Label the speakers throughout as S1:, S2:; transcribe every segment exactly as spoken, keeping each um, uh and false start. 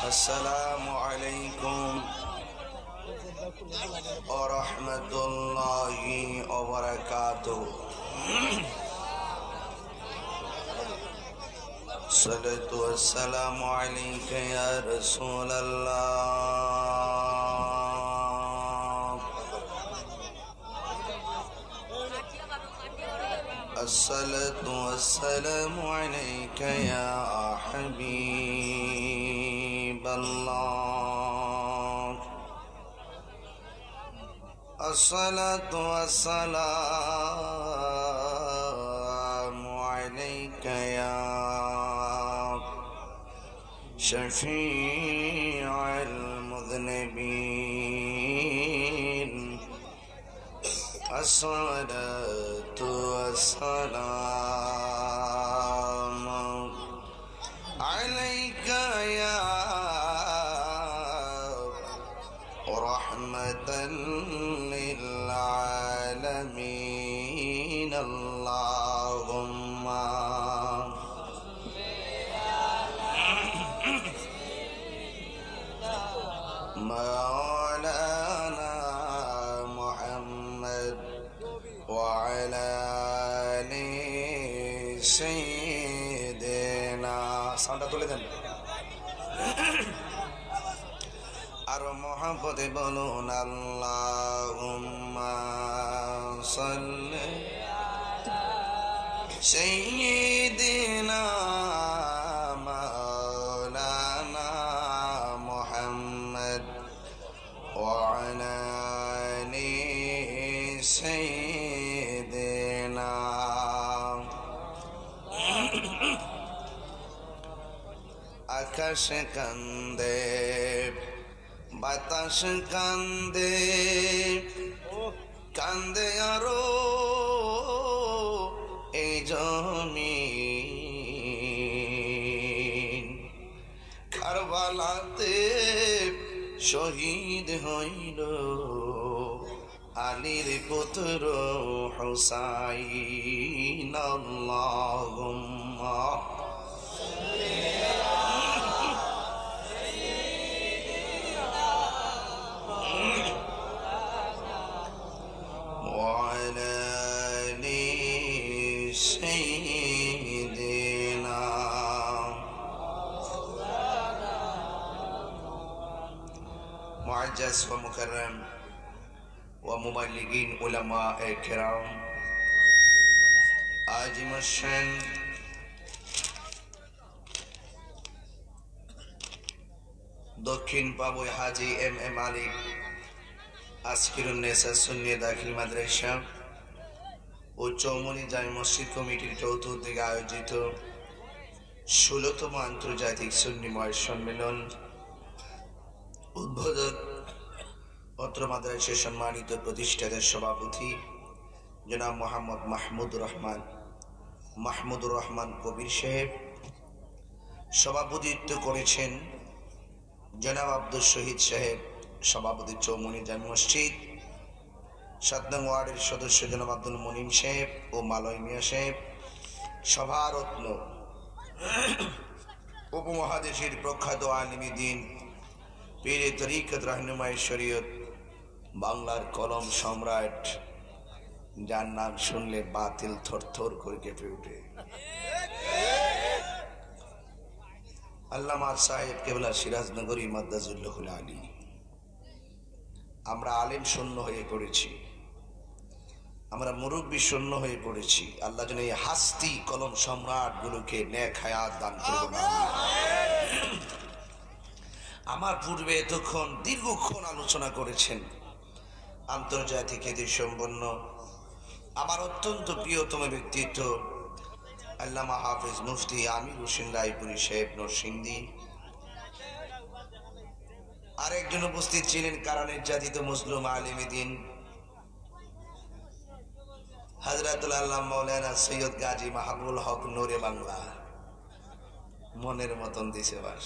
S1: السلام عليكم ورحمة الله وبركاته. الصلاة والسلام عليك يا رسول الله. الصلاة والسلام عليك يا حبيب الله. الصلاة والسلام عليك يا شفيع المذنبين. الصلاة والسلام عليك يا رحمة للعالمين. اللهم مولانا محمد وعلى آل سيدنا সাউন্ডটা তুলে দেন আর মোহাম্মতে বলুন আল্লাহুম্মা সাল্লি সাইয়্যিদিনা মাওলানা মুহাম্মদ ওয়া আলা আলি সাইয়্যিদিনা। আকাশ কান্দে বাতাস কান্দে কান্দে আরো এই জমিন। কারবালাতে শহীদ হইল আলীর পুত্র হুসাইন। আল্লাহুম্মা মুআজ্জাজ ওয়া মুকাররম ওয়া মুবাল্লিগিন উলামায়ে কিরাম আজিমুশ শান দক্ষিণ পাবই হাজী এম এ মালিক আসকিরুন নেসা সুন্নিয়া দাখিল মাদ্রাসা ও চৌমনি জামে মসজিদ কমিটির যৌথ উদ্যোগে আয়োজিত ষোলতম আন্তর্জাতিক সুন্নি মহাসম্মেলন সম্মেলন উদ্বোধক অত্র মাদ্রাসার সম্মানিত প্রতিষ্ঠাতার সভাপতি জনাব মোহাম্মদ মাহমুদুর রহমান মাহমুদুর রহমান কবির সাহেব। সভাপতিত্ব করেছেন জনাব আব্দুল শহীদ সাহেব, সভাপতি চৌমনি জামে মসজিদ। সাত নং ওয়ার্ডের সদস্য জনাব আব্দুল মনিম সাহেব ও মালয় মিয়া সাহেব। সভারত্ন উপমহাদেশের প্রখ্যাত আলিমী দ্বীন পীরে তরিকত রাহনুমায়ে শরীয়ত বাংলার কলম সম্রাট, যার নাম শুনলে বাতিল থরথর করে কেঁপে ওঠে, আল্লামা সাহেব কেবলা সিরাজনগরী মাদ্দাজুল্লাহুল আলী। আমরা আলেম শূন্য হয়ে পড়েছি, আমরা মুরব্বী শূন্য হয়ে পড়েছি। আল্লাহ যেন এই হাস্তি কলম সম্রাট গুলোকে নেক হায়াত দান করবেন। আমার পূর্বে এতক্ষণ দীর্ঘক্ষণ আলোচনা করেছেন আন্তর্জাতিক খ্যাতি সম্পন্ন আমার অত্যন্ত প্রিয়তম ব্যক্তিত্ব আল্লামা হাফেজ মুফতি আমির হোসেন রায়পুরী সাহেব নরসিংদী। আরেকজন উপস্থিত ছিলেন কারানের জাতিত মুসলিম আলিমী দ্বীন হযরতুল আল্লাহ মাওলানা সৈয়দ গাজী মাহবুবুল হক নূরে বাংলা। মনের মতন দিছে বাস।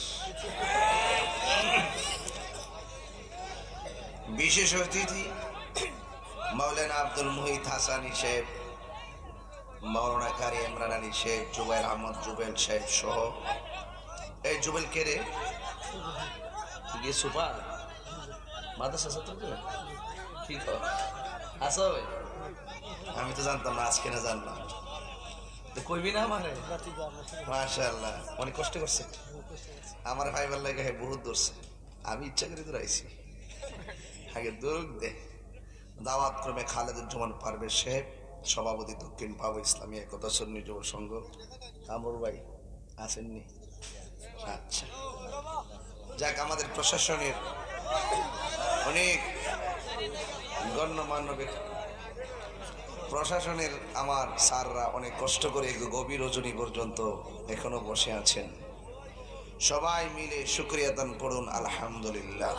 S1: বিশেষ অতিথি মাওলানা আব্দুল মুহিত হাসানী সাহেব, মাওলানা কারি ইমরান আলী শেখ, জুবাইর আহমদ জুবেল সাহেব সহ। এই জুবেল কে রে? গিয়ে সুপার মাদ্রাসা ছাত্র তো কি কর আসো আমি তো জানতাম না, আজকে না জানলাম। তো কইবি না আমারে? মাশাআল্লাহ, অনেক কষ্ট করছে আমার ভাইবার লাগে, বহুত ধরছে। আমি ইচ্ছা করে দৌড়াইছি, আগে দৌড় দে। দাওয়াত ক্রমে খালেদুজ্জামান পারভেজ সাহেব, সভাপতি দক্ষিণ পাবো ইসলামী একতা সন্নি যুব সংঘ। কামরুল ভাই আসেননি? আচ্ছা, যাক, আমাদের প্রশাসনের অনেক গণ্যমান্য ব্যক্তি, প্রশাসনের আমার স্যাররা অনেক কষ্ট করে গভীর রজনী পর্যন্ত এখনো বসে আছেন। সবাই মিলে শুকরিয়া দান করুন আলহামদুলিল্লাহ।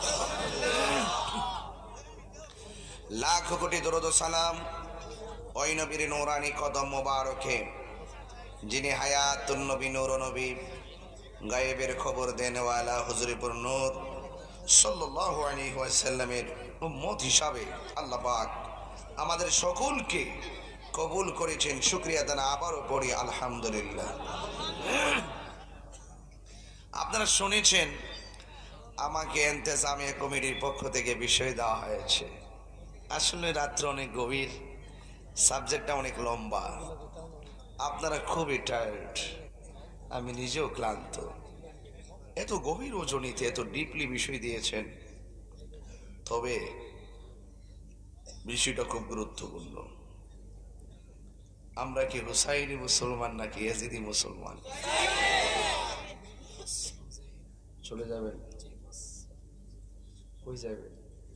S1: লাখ কোটি দরুদ ও সালাম ওই নবীর নূরানি কদম মোবারকে, যিনি হায়াতুন নবী, নূর নবী, গায়েবের খবর দেনওয়ালা হুজুরপুর নূর সাল্লাল্লাহু আলাইহি ওয়াসাল্লামের উম্মত হিসাবে আল্লাহ পাক আমাদের সকলকে কবুল করেছেন। শুকরিয়া দান আবারও পড়ি আলহামদুলিল্লাহ। আপনারা শুনেছেন আমাকে ইন্তেজামিয়া কমিটির পক্ষ থেকে বিষয় দেওয়া হয়েছে। আসলে রাত্র অনেক গভীর, সাবজেক্টটা অনেক লম্বা, আপনারা খুবই টায়ার্ড, আমি নিজেও ক্লান্ত। এত গভীর ওজনিতে এত ডিপলি বিষয় দিয়েছেন, তবে বিষয়টা খুব গুরুত্বপূর্ণ। আমরা কি হুসাইনি মুসলমান নাকি ইয়াজিদি মুসলমান? চলে যাবেন? কই যাবেন?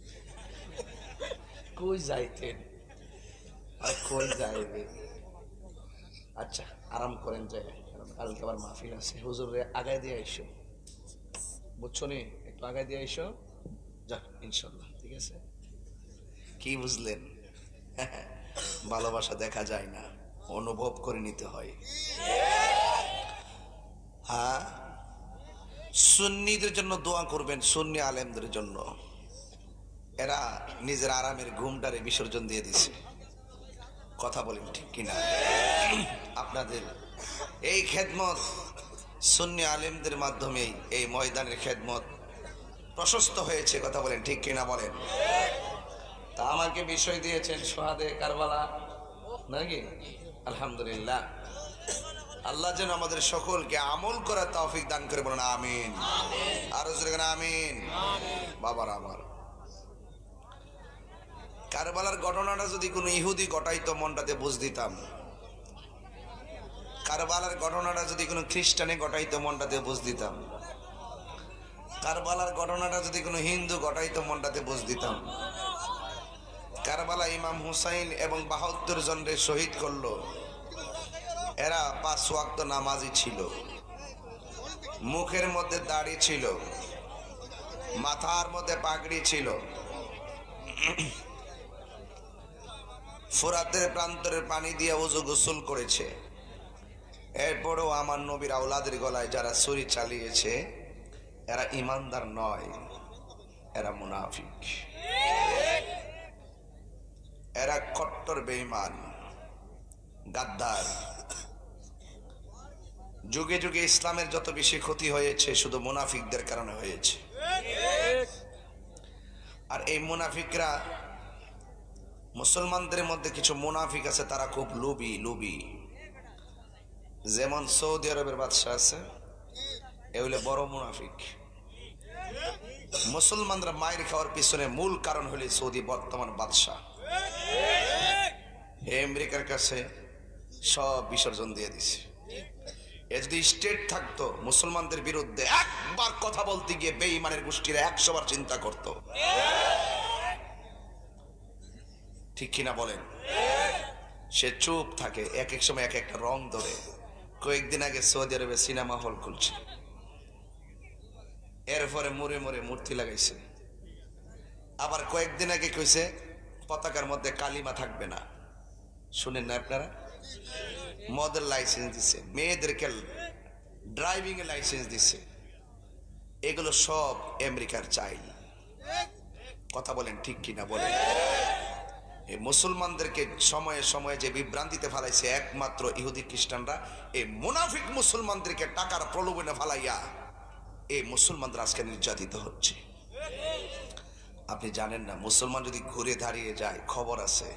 S1: কই যাইতেন আর কই যাইবেন? আচ্ছা, আরাম করেন, যায় কালকে আবার মাহফিল আছে। হুজুরে আগায় দিয়ে আইসো, বুঝছো নি? একটু আগায় দিয়ে আইসো, যাক ইনশাল্লাহ। ঠিক আছে? কি বুঝলেন? ভালোবাসা দেখা যায় না, অনুভব করে নিতে হয়। হ্যাঁ, সুন্নিদের জন্য দোয়া করবেন, সুন্নি আলেমদের জন্য। এরা নিজের আরামের ঘুমটারে বিসর্জন দিয়ে দিছে। কথা বলেন ঠিক কিনা? আপনাদের এই খেদমত সুন্নি আলেমদের মাধ্যমেই এই ময়দানের খেদমত প্রশস্ত হয়েছে। কথা বলেন ঠিক কিনা? বলেন। তা আমাকে বিষয় দিয়েছেন সোহাদে কারবালা নাকি? আলহামদুলিল্লাহ, আল্লাহ যেন আমাদের সকলকে আমল করার তৌফিক দান করে, বলেন আমিন। আর আমিন। বাবার আমার, কারবালার ঘটনাটা যদি কোনো ইহুদি ঘটাইতো মনটাতে বুঝ দিতাম। কারবালার ঘটনাটা যদি কোনো খ্রিস্টানে ঘটাইতো মনটাতে বুঝ দিতাম। কারবালার ঘটনাটা যদি কোনো হিন্দু ঘটাইতো মনটাতে বুঝ দিতাম। কারবালা ইমাম হুসাইন এবং বাহাত্তর জনরে শহীদ করলো। এরা পাঁচ ওয়াক্ত নামাজি ছিল, মুখের মধ্যে দাড়ি ছিল, মাথার মধ্যে পাগড়ি ছিল, ফোরাতের প্রান্তরের পানি দিয়ে ওযু গোসল করেছে। এরপরেও আমার নবীর আওলাদের গলায় যারা ছুরি চালিয়েছে, এরা ইমানদার নয়, এরা মুনাফিক, এরা কট্টর বেঈমান, গাদ্দার। যুগে যুগে ইসলামের যত বেশি ক্ষতি হয়েছে শুধু মুনাফিকদের কারণে হয়েছে। আর এই মুনাফিকরা, মুসলমানদের মধ্যে কিছু মুনাফিক আছে, তারা খুব লোভী লোভী। যেমন সৌদি আরবের বাদশা আছে, এগুলো বড় মুনাফিক। মুসলমানরা মায়ের খাওয়ার পিছনে মূল কারণ হলে সৌদি বর্তমান বাদশা। আমেরিকার কাছে সব বিসর্জন দিয়ে দিছে। এ যদি স্টেট থাকতো, মুসলমানদের বিরুদ্ধে একবার কথা বলতে গিয়ে বেঈমানের গোষ্ঠীরা একশো বার চিন্তা করত। ঠিক কিনা বলেন? সে চুপ থাকে, এক এক সময় এক একটা রং ধরে। কয়েকদিন আগে সৌদি আরবে সিনেমা হল খুলছে, এরপরে মোড়ে মোড়ে মূর্তি লাগাইছে। আবার কয়েকদিন আগে কইছে পতাকার মধ্যে কালিমা থাকবে না। শুনেন না আপনারা? মদের লাইসেন্স দিছে, মেয়েদেরকে ড্রাইভিং এর লাইসেন্স দিছে। এগুলো সব আমেরিকার চাইল। কথা বলেন ঠিক কিনা? বলেন। এই মুসলমানদেরকে সময়ে সময়ে যে বিভ্রান্তিতে ফেলাইছে একমাত্র ইহুদি খ্রিস্টানরা। এই মুনাফিক মুসলমানদেরকে টাকার প্রলোভনে ফেলাইয়া এই মুসলমানরা আজকে নির্যাতিত হচ্ছে। আপনি জানেন না, মুসলমান যদি ঘুরে দাঁড়িয়ে যায় খবর আছে।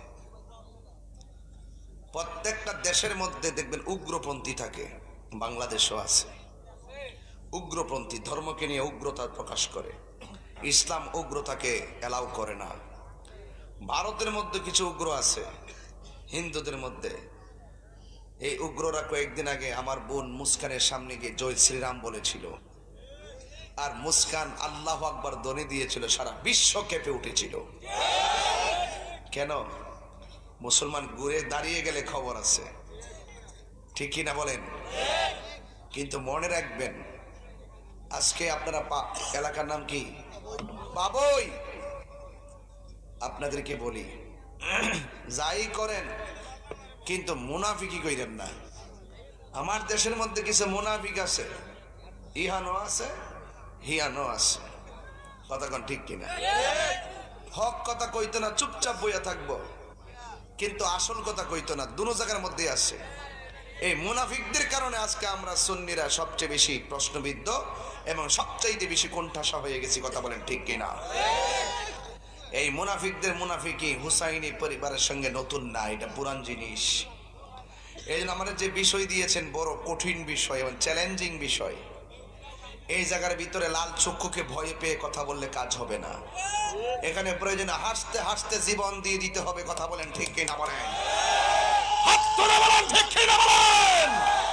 S1: প্রত্যেকটা দেশের মধ্যে দেখবেন উগ্রপন্থী থাকে, বাংলাদেশও আছে উগ্রপন্থী, ধর্মকে নিয়ে উগ্রতা প্রকাশ করে। ইসলাম উগ্রতাকে এলাও করে না। ভারতের মধ্যে কিছু উগ্র আছে হিন্দুদের মধ্যে। এই উগ্ররা কয়েকদিন আগে আমার বোন মুস্কানের সামনে গিয়ে জয় শ্রীরাম বলেছিল, আর মুস্কান আল্লাহু আকবার ধ্বনি দিয়েছিল, সারা বিশ্ব কেঁপে উঠেছিল। কেন? মুসলমান ঘুরে দাঁড়িয়ে গেলে খবর আছে, ঠিক কিনা বলেন? কিন্তু মনে রাখবেন, আজকে আপনারা এলাকার নাম কি? বাবুই। আপনাদেরকে বলি, যাই করেন কিন্তু মুনাফিকি কইরেন না। আমার দেশের মধ্যে কিছু মুনাফিক আছে, ইহানো আছে হিয়ানো আছে, কথা কোন ঠিক কিনা? হক কথা কইতো না, চুপচাপ বইয়া থাকবো, কিন্তু আসল কথা কইতো না, দুনো জায়গার মধ্যে আছে। এই মুনাফিকদের কারণে আজকে আমরা সুন্নিরা সবচেয়ে বেশি প্রশ্নবিদ্ধ এবং সবচাইতে বেশি কোণঠাসা হয়ে গেছি, কথা বলেন ঠিক কিনা? এই মুনাফিকদের মুনাফিকি হুসাইনি পরিবারের সঙ্গে নতুন না, এটা পুরান জিনিস। এই জন্য আমাদের যে বিষয় দিয়েছেন বড় কঠিন বিষয় এবং চ্যালেঞ্জিং বিষয়, এই জায়গার ভিতরে লাল চক্ষুকে ভয় পেয়ে কথা বললে কাজ হবে না। এখানে প্রয়োজনে হাসতে হাসতে জীবন দিয়ে দিতে হবে, কথা বলেন ঠিক কিনা বলেন? হাত তুলে বলেন ঠিক কিনা বলেন?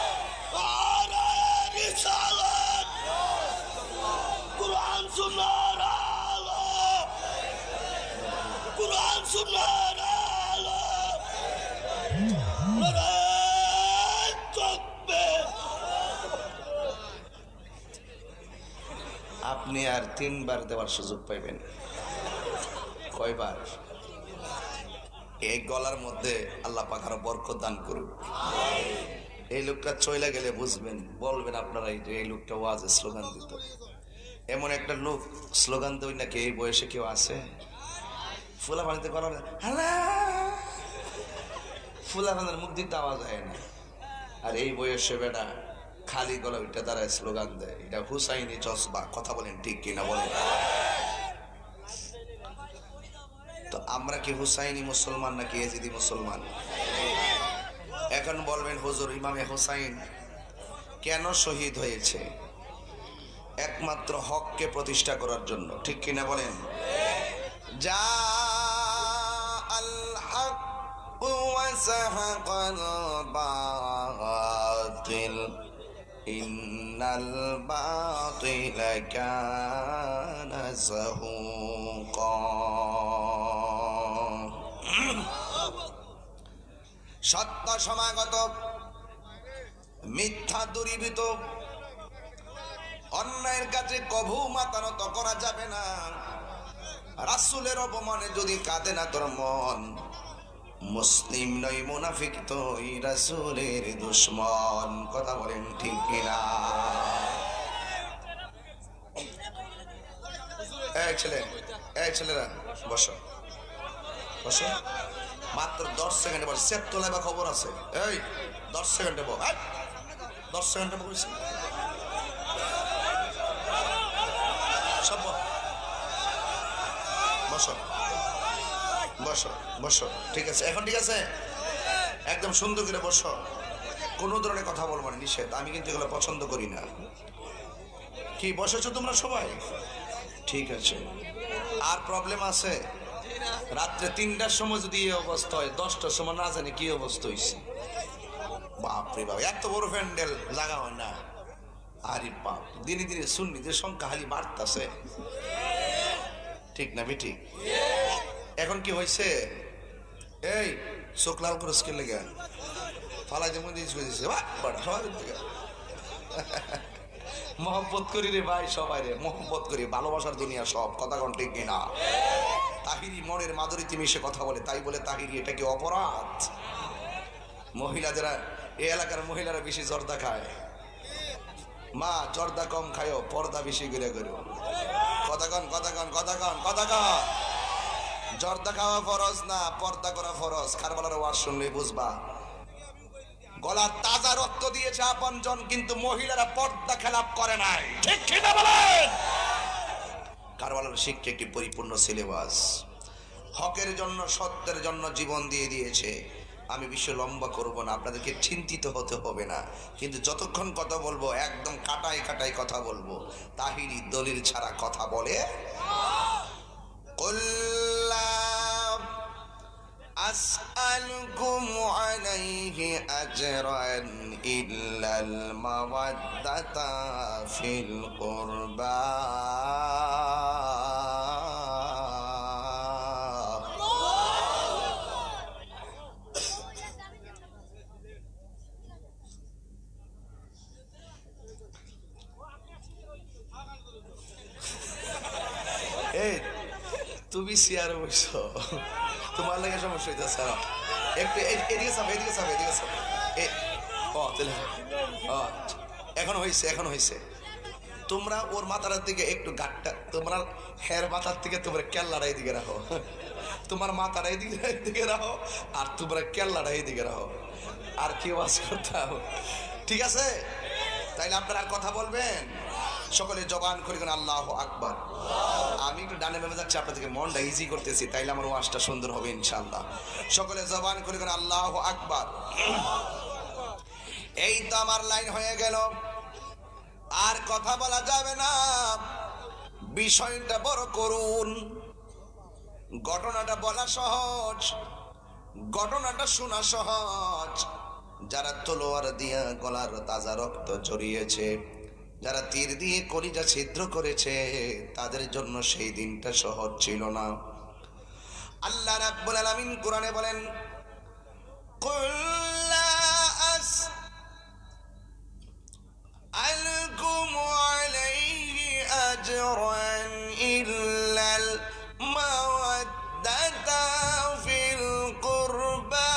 S1: কুরআন সুন্নাহর আলো, কুরআন সুন্নাহর আলো। আপনি আর তিনবার দেওয়ার সুযোগ পাইবেন। কয়বার? এই গলার মধ্যে আল্লাহ পাক আরো বরকত দান করুক। এই লোকটা চলে গেলে বুঝবেন, বলবেন আপনারাই যে এই লোকটা ওয়াজে স্লোগান দিত। এমন একটা লোক স্লোগান দেয় নাকি এই বয়সে কেউ আছে? ফুলা পানিতে করা হালা, ফুলা পানির মুখ দিতে আওয়াজ হয় না, আর এই বয়সে বেটা খালি গলা ওইটা দ্বারা স্লোগান দেয়। এটা হুসাইনি জজবা, কথা বলেন ঠিক কিনা বলেন? তো আমরা কি হুসাইনি মুসলমান নাকি ইয়াজিদি মুসলমান? এখন বলবেন হুজুর ইমামে হুসাইন কেন শহীদ হয়েছে? একমাত্র হককে প্রতিষ্ঠা করার জন্য, ঠিক কিনা বলেন? যা আল হক ওয়া সাহাকাল বাতিল ইন্নাল বাতিলা কানা যাহুকা। সত্য সমাগত, মিথ্যা দূরীভূত, অন্যায়ের কাছে কভু মাথা নত করা যাবে না। রাসূলের অপমানে যদি কাঁদে না তোর মন, মুসলিম নয় মুনাফিক তুই রাসূলের দুশমন, কথা বলেন ঠিক কিনা? এই ছেলে, এই ছেলেরা বসো বসো, মাত্র দশ সেকেন্ডে বল। সেট তোলা বা খবর আছে, এই দশ সেকেন্ডে বল, দশ সেকেন্ডে বলছি সব। বসো বসো বসো, ঠিক আছে এখন ঠিক আছে, একদম সুন্দর করে বসো। কোনো ধরনের কথা বলবো না, নিষেধ। আমি কিন্তু এগুলো পছন্দ করি না। কি বসেছো তোমরা সবাই? ঠিক আছে। আর প্রবলেম আছে? রাত্রে তিনটার সময় যদি এই অবস্থা হয়, দশটার সময় না জানি কি অবস্থা হয়েছে। বাপরে বাপ, এত বড় প্যান্ডেল জাগা হয় না। আরে বাপ, দিনে দিনে সুন্নিদের সংখ্যা খালি বাড়তেছে, ঠিক না বেটি? এখন কি হয়েছে? এই চোখ লাল করে স্কেল লেগে ফালাই দিয়ে মধ্যে মহব্বত করি রে ভাই, সবাই রে মহব্বত করি, ভালোবাসার দুনিয়া সব, কথা কোন ঠিক কিনা? তাহিরি মনের মাধুরীতে মিশে কথা বলে, তাই বলে তাহিরি এটা কি অপরাধ? মহিলা যারা এই এলাকার মহিলারা বেশি জর্দা খায়, মা জর্দা কম খায়ও, পর্দা বেশি করে করো, কথা কন কথা কন কথা কন কথা কন। জর্দা খাওয়া ফরজ না, পর্দা করা ফরজ। কারবালার ওয়াজ শুনলে বুঝবা। গলা তাজা রক্ত দিয়েছে আপনজন, কিন্তু মহিলারা পর্দা খেলাপ করে নাই। ঠিক কি না বলেন? কারওয়ালার শিক্ষা একটি পরিপূর্ণ সিলেবাস। হকের জন্য, সত্যের জন্য জীবন দিয়ে দিয়েছে। আমি বিষয় লম্বা করব না, আপনাদেরকে চিন্তিত হতে হবে না, কিন্তু যতক্ষণ কথা বলবো একদম কাটাই কাটাই কথা বলবো। তাহিরি দলিল ছাড়া কথা বলে কুল্লাম আসআলুকুম আলাইহি আজরান ইল্লাল মাওয়াদ্দাতা ফিল কুরবা। তুমি চেয়ারে বসছো, তোমার লাগে সমস্যা হইতেছে। একটু এদিকে চাপ, এদিকে চাপ, এদিকে চাপ। ও তাহলে এখন হয়েছে, এখন হয়েছে। তোমরা ওর মাথার দিকে একটু গাটটা, তোমরা হের মাথার থেকে তোমরা কেল্লাটা এদিকে রাখো, তোমার মাথাটা এদিকে এদিকে রাখো, আর তোমরা কেল্লাটা এদিকে রাখো। আর কি ওয়াজ করতাম? ঠিক আছে? তাইলে আপনারা আর কথা বলবেন? সকলে জবান করে কেন আল্লাহু আকবার। আমি একটু ডানে বেমে যাচ্ছি, আপনাদেরকে মনটা ইজি করতেছি, তাইলে আমার ওয়াজটা সুন্দর হবে ইনশাআল্লাহ। সকলে জবান করে কেন আল্লাহু আকবার। এই তো আমার লাইন হয়ে গেল, আর কথা বলা যাবে না। বিষয়টা বড় করুন, ঘটনাটা বলা সহজ, ঘটনাটা শোনা সহজ। যারা তলোয়ার দিয়া গলার তাজা রক্ত ঝরিয়েছে, যারা তীর দিয়ে কলিজা ছিদ্র করেছে, তাদের জন্য সেই দিনটা সহজ ছিল না। আল্লাহ রাব্বুল আলামিন কোরআনে বলেন, কুল লা আসআলুকুম আলাইহি আজরান ইল্লাল মাওয়াদ্দাতা ফিল কুরবা।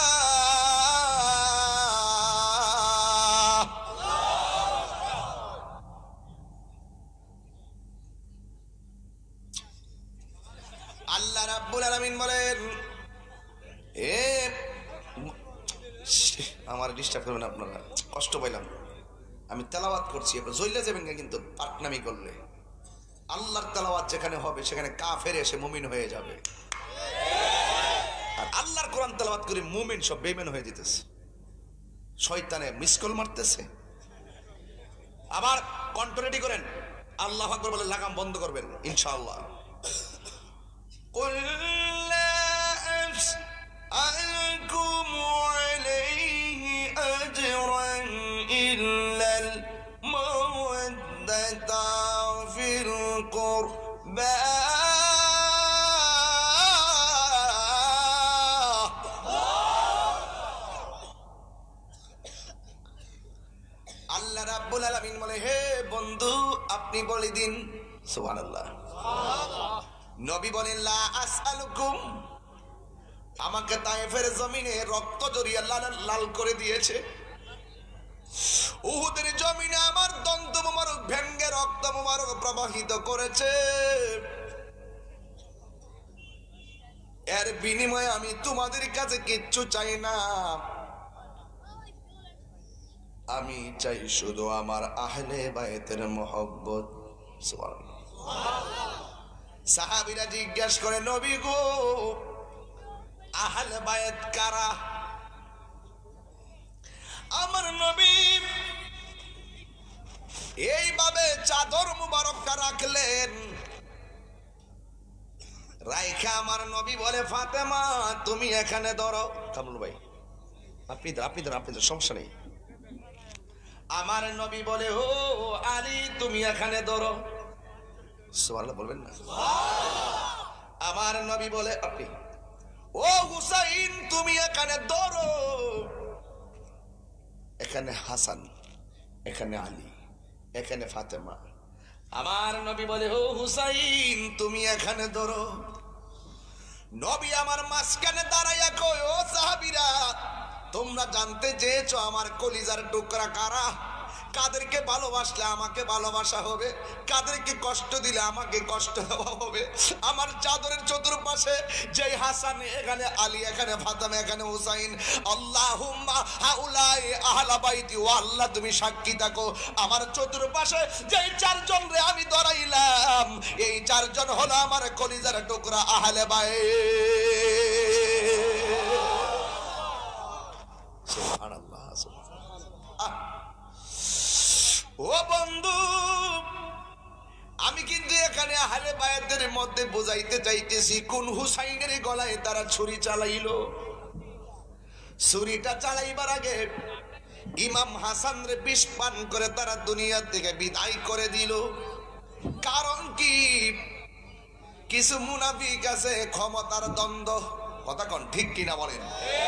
S1: আল্লাহ রাব্বুল আলামিন বলেন, এ আমার ডিস্টার্ব করবেন আপনারা, কষ্ট পাইলাম। আমি তেলাওয়াত করছি, আপনারা জ্বলে যাবেন না কিন্তু পাটনামি করলে। আল্লাহর তেলাওয়াত যেখানে হবে সেখানে কাফের এসে মুমিন হয়ে যাবে, আর আল্লাহর কোরআন তেলাওয়াত করে মুমিন সব বেঈমান হয়ে যেতেছে। শয়তানে মিসকল মারতেছে। আবার কণ্ঠ রেডি করেন, আল্লাহু আকবার বলে লাগাম বন্ধ করবেন ইনশাআল্লাহ। قل لا أسألكم عليه أجرا إلا المودة في القربى। আল্লাহ রাব্বুল আলামিন বলে, হে বন্ধু আপনি বলে দিন। সুবহানাল্লাহ। নবী বলেন, লা আসআলুকুম, আমাকে তায়েফের জমিনে রক্ত জড়িয়ে লাল লাল করে দিয়েছে, উহুদের জমিনে আমার দন্ত মোবারক ভেঙ্গে রক্ত মোবারক প্রবাহিত করেছে, এর বিনিময়ে আমি তোমাদের কাছে কিচ্ছু চাই না, আমি চাই শুধু আমার আহলে বায়তের মহব্বত। সুবহানাল্লাহ। সাহাবীরা জিজ্ঞাসা করে, নবী গো আহলে বায়ত কারা? আমার নবী এইভাবে চাদর মুবারকটা রাখলেন, রাইখা আমার নবী বলে, ফাতেমা তুমি এখানে ধরো। কামরুল ভাই আপনি আপনি ধর, আপনি ধর, সমস্যা নেই। আমার নবী বলে, ও আলী তুমি এখানে ধরো। সুবহানাল্লাহ বলবেন না? আমার নবী বলে, আপনি ও হুসাইন তুমি এখানে ধরো। এখানে হাসান, এখানে আলী, এখানে ফাতেমা। আমার নবী বলে, ও হুসাইন তুমি এখানে ধরো। নবী আমার মাঝখানে দাঁড়াইয়া কয়, ও সাহাবীরা তোমরা জানতে চেয়েছো আমার কলিজার টুকরা কারা? কাদেরকে ভালোবাসলে আমাকে ভালোবাসা হবে, কাদেরকে কষ্ট দিলে আমাকে কষ্ট দেওয়া হবে। আমার চাদরের চতুর্পাশে যেই হাসান, এখানে আলী, এখানে ফাতেমা, এখানে হুসাইন, আল্লাহুম্মা হাউলাই আহলা বাইতি, ও আল্লাহ তুমি সাক্ষী থাকো, আমার চতুর্পাশে যেই চারজন রে আমি ধরাইলাম, এই চারজন হলো আমার কলিজার টুকরা আহলে বাইত। সুবহানাল্লাহ, সুবহানাল্লাহ। ও বন্ধু, আমি কিন্তু এখানে আহলে বায়াতের মধ্যে বোঝাইতে চাইতেছি কোন হুসাইনের গলায় তারা ছুরি চালাইলো। ছুরিটা চালাইবার আগে ইমাম হাসান রে বিষ পান করে তারা দুনিয়া থেকে বিদায় করে দিল। কারণ কি? কিছু মুনাফিক আছে, ক্ষমতার দ্বন্দ্ব, কথা কোন ঠিক কিনা বলেন?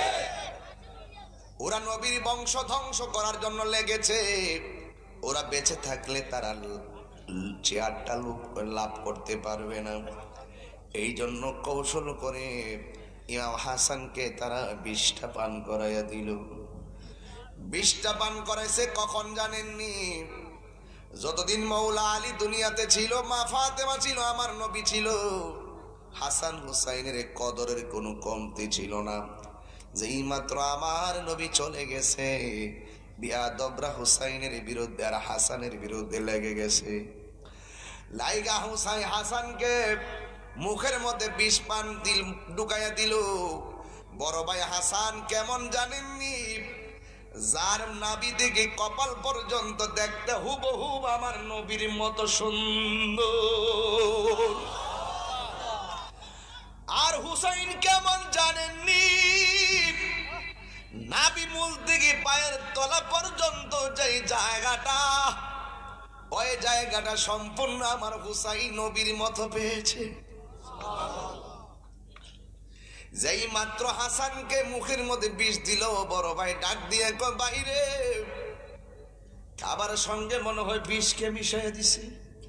S1: ওরা নবীর বংশ ধ্বংস করার জন্য লেগেছে। ওরা বেঁচে থাকলে তারা চেয়ারটা লাভ করতে পারবে না, এই জন্য কৌশল করে ইমাম হাসানকে তারা বিষটা পান করাইয়া দিল। বিষটা পান করাইছে কখন জানেননি? যতদিন মৌলা আলী দুনিয়াতে ছিল, মা ফাতেমা ছিল, আমার নবী ছিল, হাসান হুসাইনের কদরের কোনো কমতি ছিল না। যেই মাত্র আমার নবী চলে গেছে, বিয়াদবরা হুসাইনের বিরুদ্ধে আর হাসানের বিরুদ্ধে লেগে গেছে। লাইগা হুসাইন হাসানকে মুখের মধ্যে বিষ পান দিল ঢুকাইয়া দিল। বড় ভাই হাসান কেমন জানেননি? যার নাভি থেকে কপাল পর্যন্ত দেখতে হুবহুব আমার নবীর মতো সুন্দর। আর হুসাইন কেমন জানেননি? নাভি মূল থেকে পায়ের তলা পর্যন্ত যেই জায়গাটা, ওই জায়গাটা সম্পূর্ণ আমার হুসাইন নবীর মতো পেয়েছে। যেই মাত্র হাসানকে মুখের মধ্যে বিষ দিল, বড় ভাই ডাক দিয়ে কয়, বাইরে খাবার সঙ্গে মনে হয় বিষকে মিশিয়ে দিছে।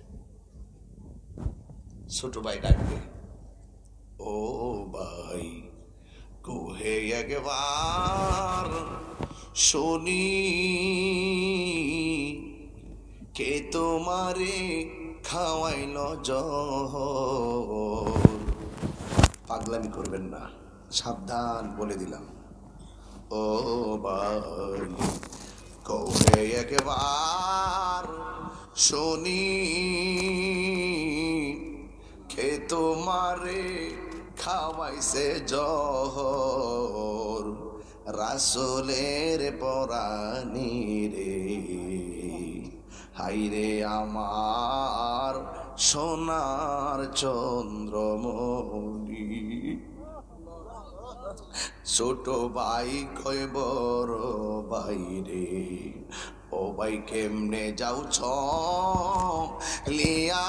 S1: ছোট ভাই ডাকবে, ও ভাই কোহে একবার শুনি, কে তোমারে খাওয়াইল জহর। পাগলামি করবেন না, সাবধান বলে দিলাম। ও ভাই কোহে একবার শুনি, কে তোমারে খাওয়াইছে জহর। রাসূলের পরানি রে, হাইরে আমার সোনার চন্দ্রমণি। ছোট ভাই কয় বড় ভাই রে, ও ভাই কেমনে যাউছ লিয়া,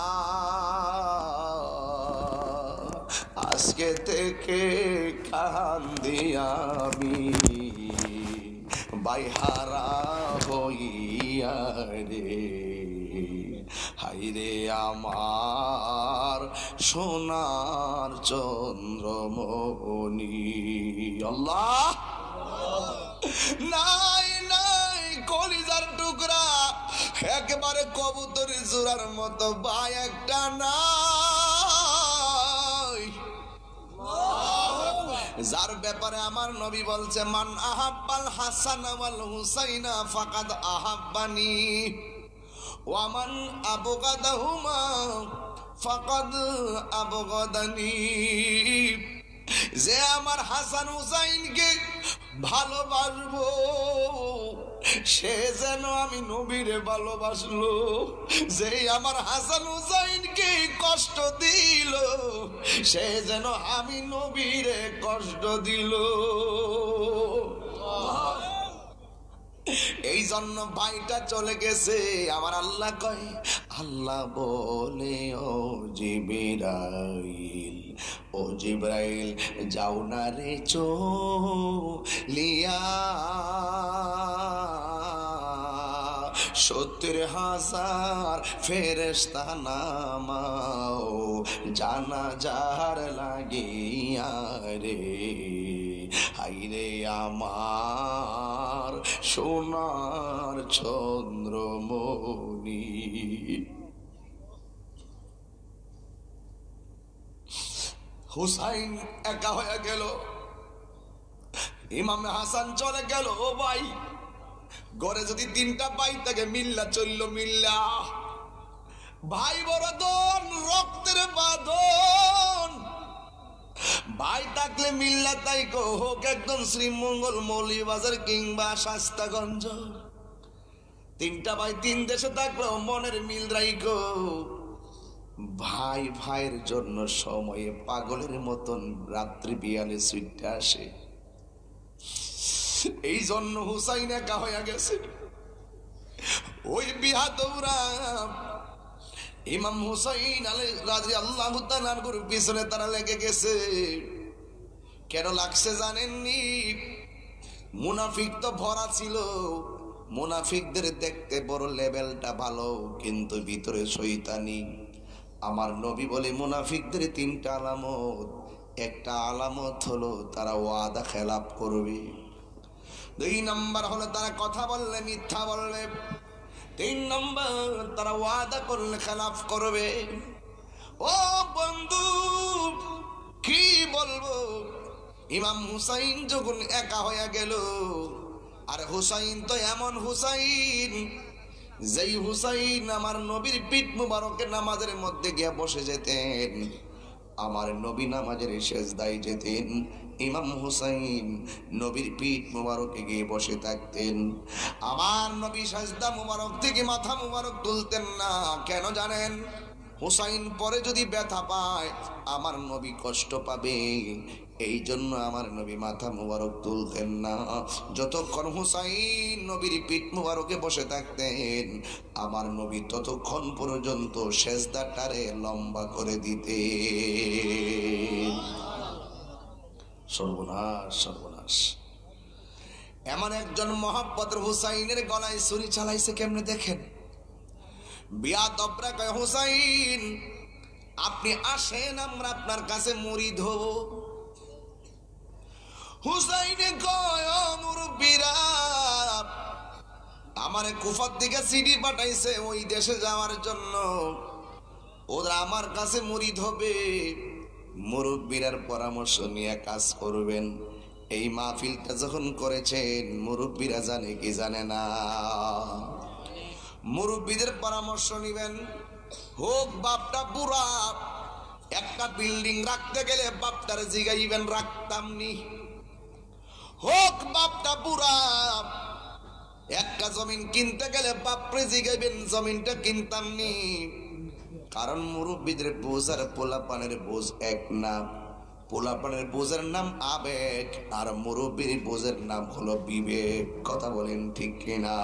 S1: আজকে থেকে কান্দি আমি বাইহারা হইয়া রে। হাইরে আমার সোনার চন্দ্রমণি। আল্লাহ নাই নাই কলিজার টুকরা, একেবারে কবুতরের জোড়ার মতো ভাই একটা নাই, যার ব্যাপারে আমার নবী বলছে, মান আহাব্বাল হাসান ওয়াল হুসাইনা ফাকাদ আহাব্বানি ওয়া মান আবগাদাহুমা ফাকাদ আবগাদানি। যে আমার হাসান হুসাইনকে ভালোবাসবো, সে যেন আমি নবীরে ভালোবাসলো। যে আমার হাসান হুসাইনকে কষ্ট দিল, সে যেন আমি নবীরে কষ্ট দিল। এই জন্য ভাইটা চলে গেছে। আমার আল্লাহ কয়, আল্লাহ বলে, ও জিবরাইল, ও জিবরাইল যাও না রে চলিয়া, সত্তর হাজার ফেরেশতা নামাও জানাজার লাগিয়া রে। হাইরে আমার সোনার চন্দ্রমণি। হুসাইন একা হয়ে গেল, ইমাম হাসান চলে গেল। ও ভাই, ঘরে যদি তিনটা ভাই থাকে মিল্লা চলল মিল্লা, ভাই বরদন রক্তের বাঁধন। ভাই থাকলে মিল্লা তাই হোক একদম শ্রীমঙ্গল মৌলিবাজার কিংবা শাস্তাগঞ্জ, তিনটা ভাই তিন দেশে থাকলো মনের মিল রাইখো। ভাই ভাইয়ের জন্য সময়ে পাগলের মতন রাত্রি বিয়ালে সুইটটা আসে। এই জন্য হুসাইন একা হয়ে গেছে। ওই বিহা দৌড়া ইমাম হুসাইন রাদিয়াল্লাহু তাআলার পিছনে তারা লেগে গেছে। কেন লাগছে জানেননি? মুনাফিক তো ভরা ছিল, মুনাফিকদের দেখতে বড় লেভেলটা ভালো, কিন্তু ভিতরে শয়তানি। আমার নবী বলে মুনাফিকদের তিনটা আলামত। একটা আলামত হলো তারা ওয়াদা খেলাপ করবে, দুই নম্বর হলো তারা কথা বললে মিথ্যা বলবে, তিন নম্বর তারা ওয়াদা করলে খেলাফ করবে। ও বন্ধু কি বলবো, ইমাম হুসাইন যখন একা হয়ে গেল, আর হুসাইন তো এমন হুসাইন যেই হুসাইন আমার নবীর পিঠ মুবারকের নামাজের মধ্যে গিয়ে বসে যেতেন, আমার নবী নামাজের সেজদায় যেতেন, ইমাম হুসাইন নবীর পিঠ মুবারকে গিয়ে বসে থাকতেন। আমার নবী সেজদা মুবারক থেকে মাথা মুবারক তুলতেন না। কেন জানেন? হুসাইন পরে যদি ব্যথা পায় আমার নবী কষ্ট পাবে, এই জন্য আমার নবী মাথা মুবারক তুলতেন না। যতক্ষণ হুসাইন নবীর পিঠ মুবারকে বসে থাকতেন আমার নবী ততক্ষণ পর্যন্ত সেজদাটারে লম্বা করে দিতেন। সর্বনাশ সর্বনাশ। এমন একজন মহাব্বতের হুসাইনের গলায় ছুরি চালাইছে কেমনে দেখেন। বিয়াদবরা কয়, হুসাইন আপনি আসেন, আমরা আপনার কাছে মুরিদ হব। হুসাইনে কয়, ও মুরব্বিরা, আমারে কুফার দিকে সিডি পাঠাইছে ওই দেশে যাওয়ার জন্য, ওরা আমার কাছে মুরিদ হবে। মুরব্বিরার পরামর্শ নিয়ে কাজ করবেন। এই মাহফিলটা যখন করেছেন মুরব্বিরা জানে কি জানে না? মুরব্বীদের পরামর্শ নিবেন। হোক বাপটা বুড়া, একটা বিল্ডিং রাখতে গেলে বাপটার জিগাইবেন রাখতাম নি। হোক বাপটা বুড়া, একটা জমিন কিনতে গেলে বাপরে জিগাইবেন জমিনটা কিনতাম নি। কারণ মুরব্বীদের বোঝ আর পোলাপানের বোঝ এক না। পোলাপানের বোঝের নাম আবেগ, আর মুরব্বীর বোঝের নাম হলো বিবেক। কথা বলেন ঠিক কিনা?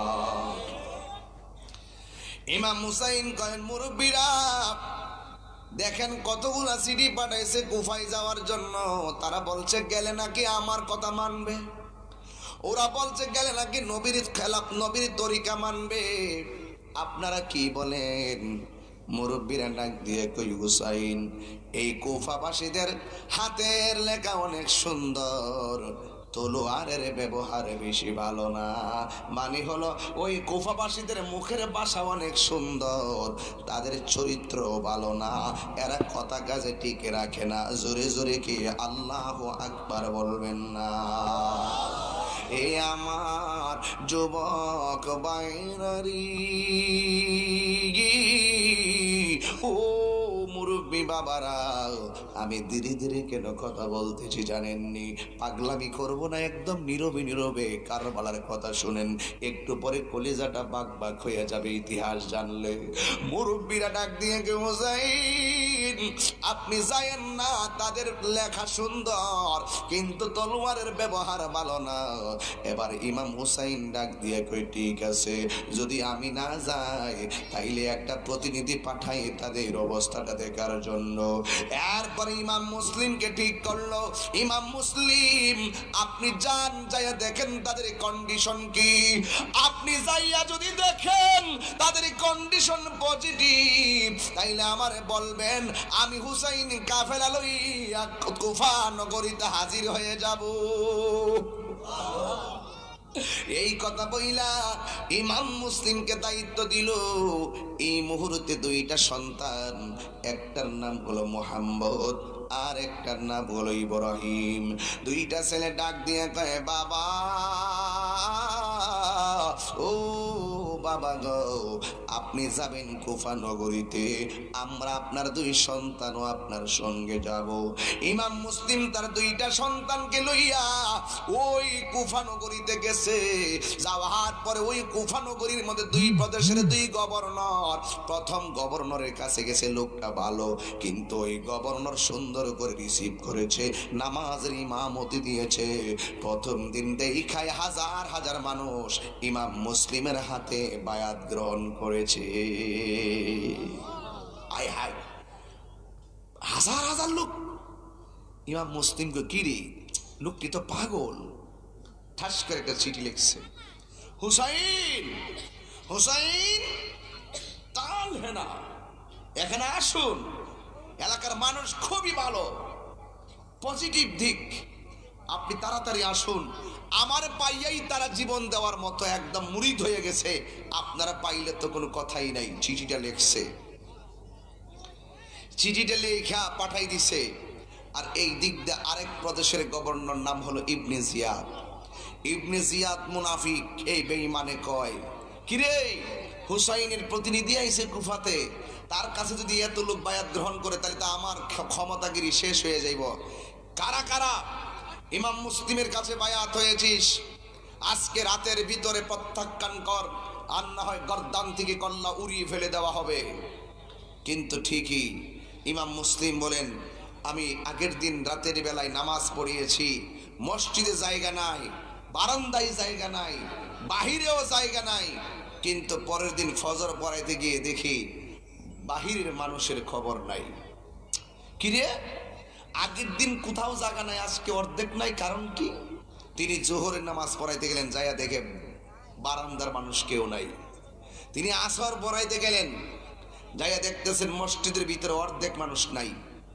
S1: ইমাম হুসাইন কয়েন, মুরব্বীরা দেখেন কতগুলা সিডি পাঠাইছে কুফায় যাওয়ার জন্য। তারা বলছে গেলে নাকি আমার কথা মানবে, ওরা বলছে গেলে নাকি নবীর খেলাফ নবীর তরিকা মানবে। আপনারা কি বলেন? মুরব্বীরা ডাক দিয়ে কই, হুসাইন এই কুফাবাসীদের হাতের লেখা অনেক সুন্দর, তলোয়ারের ব্যবহার বেশি ভালো না। মানে হলো ওই কুফাবাসীদের মুখের ভাষা অনেক সুন্দর, তাদের চরিত্র ভালো না, এরা কথা কাজে টিকে রাখে না। জোরে জোরে কি আল্লাহু আকবার বলবেন না? এ আমার যুবক বাইরারি, ও মুরব্বী বাবারা, আমি ধীরে ধীরে কেন কথা বলতেছি জানেননি? পাগলামি করব না, একদম নীরবে নীরবে কারবালার কথা শুনেন। একটু পরে কলিজাটা বাক বাক হয়ে যাবে ইতিহাস জানলে। মুরব্বীরা ডাক দিয়ে কেউ যাইন, আপনি যায়েন না, তাদের লেখা সুন্দর কিন্তু তলোয়ারের ব্যবহার ভালো না। এবার ইমাম হুসাইন ডাক দিয়ে কই, ঠিক আছে, যদি আমি না যাই তাইলে একটা প্রতিনিধি পাঠাই তাদের অবস্থাটা দেখার জন্য। এরপরে ইমাম মুসলিমকে ঠিক করলো। ইমাম মুসলিম, আপনি যান, যাইয়া দেখেন তাদের কন্ডিশন কি। আপনি যাইয়া যদি দেখেন তাদের কন্ডিশন পজিটিভ, তাইলে আমারে বলবেন, আমি হুসাইন কাফেলা লইয়া কুফা নগরীতে হাজির হয়ে যাব। এই কথা বইলা ইমাম মুসলিমকে দায়িত্ব দিল এই মুহূর্তে দুইটা সন্তান, একটার নাম হলো মুহাম্মদ আর একটার নাম হলো ইব্রাহিম। দুইটা ছেলে ডাক দিয়ে কয়, বাবা ও বাবা গো, আপনি যাবেন কুফা নগরীতে, আমরা আপনার দুই সন্তানও আপনার সঙ্গে যাব। ইমাম মুসলিম তার দুইটা সন্তানকে লইয়া ওই কুফা নগরীতে গেছে। যাওয়ার পরে ওই কুফা নগরীর মধ্যে দুই প্রদেশের দুই গভর্নর, প্রথম গভর্নরের কাছে গেছে, লোকটা ভালো, কিন্তু ওই গভর্নর সুন্দর করে রিসিভ করেছে, নামাজের ইমামতি দিয়েছে। প্রথম দিন দেখায় হাজার হাজার মানুষ ইমাম মুসলিমের হাতে বায়াত গ্রহণ করেছে। আয় হায়, হাজার হাজার লোক। ইমাম মুসলিমকে কিরে, লোকটি তো পাগল, ঠাস করে একটা চিঠি লিখছে, হুসাইন হুসাইন তাল হেনা, এখানে আসুন, এলাকার মানুষ খুবই ভালো, পজিটিভ দিক, আপনি তাড়াতাড়ি আসুন, আমার পাইয়াই তারা জীবন দেওয়ার মতো একদম মুরিদ হয়ে গেছে, আপনারা পাইলে তো কোনো কথাই নাই। চিঠিটা লিখছে, চিঠিটা লেখা পাঠাই দিছে। আর এই দিক দিয়ে আরেক প্রদেশের গভর্নর নাম হলো ইবনে জিয়াদ। ইবনে জিয়াদ মুনাফিক, এই বেঈমানে কয়, কিরে হুসাইনের প্রতিনিধি আইছে কুফাতে, তার কাছে যদি এত লোক বায়াত গ্রহণ করে তাহলে তো আমার ক্ষমতাগিরি শেষ হয়ে যাইব। কারা কারা ইমাম মুসলিমের কাছে বায়াত হয়েছিস, আজকে রাতের ভিতরে প্রত্যাখ্যান কর, আর না হয় গর্দান থেকে কল্লা উড়িয়ে ফেলে দেওয়া হবে। কিন্তু ঠিকই ইমাম মুসলিম বলেন, আমি আগের দিন রাতের বেলায় নামাজ পড়িয়েছি, মসজিদে জায়গা নাই, বারান্দায় জায়গা নাই, বাহিরেও জায়গা নাই, কিন্তু পরের দিন ফজর পড়াইতে গিয়ে দেখি বাহিরের মানুষের খবর নাই। কিরে, আগের দিন কোথাও জায়গা নাই, আজকে অর্ধেক নাই, কারণ কি? তিনি জোহরের নামাজ পড়াইতে গেলেন, যাইয়া দেখে বারান্দার মানুষ কেউ নাই। তিনি আসর পড়াইতে গেলেন, যাইয়া দেখতেছেন মসজিদের ভিতরে অর্ধেক মানুষ নাই।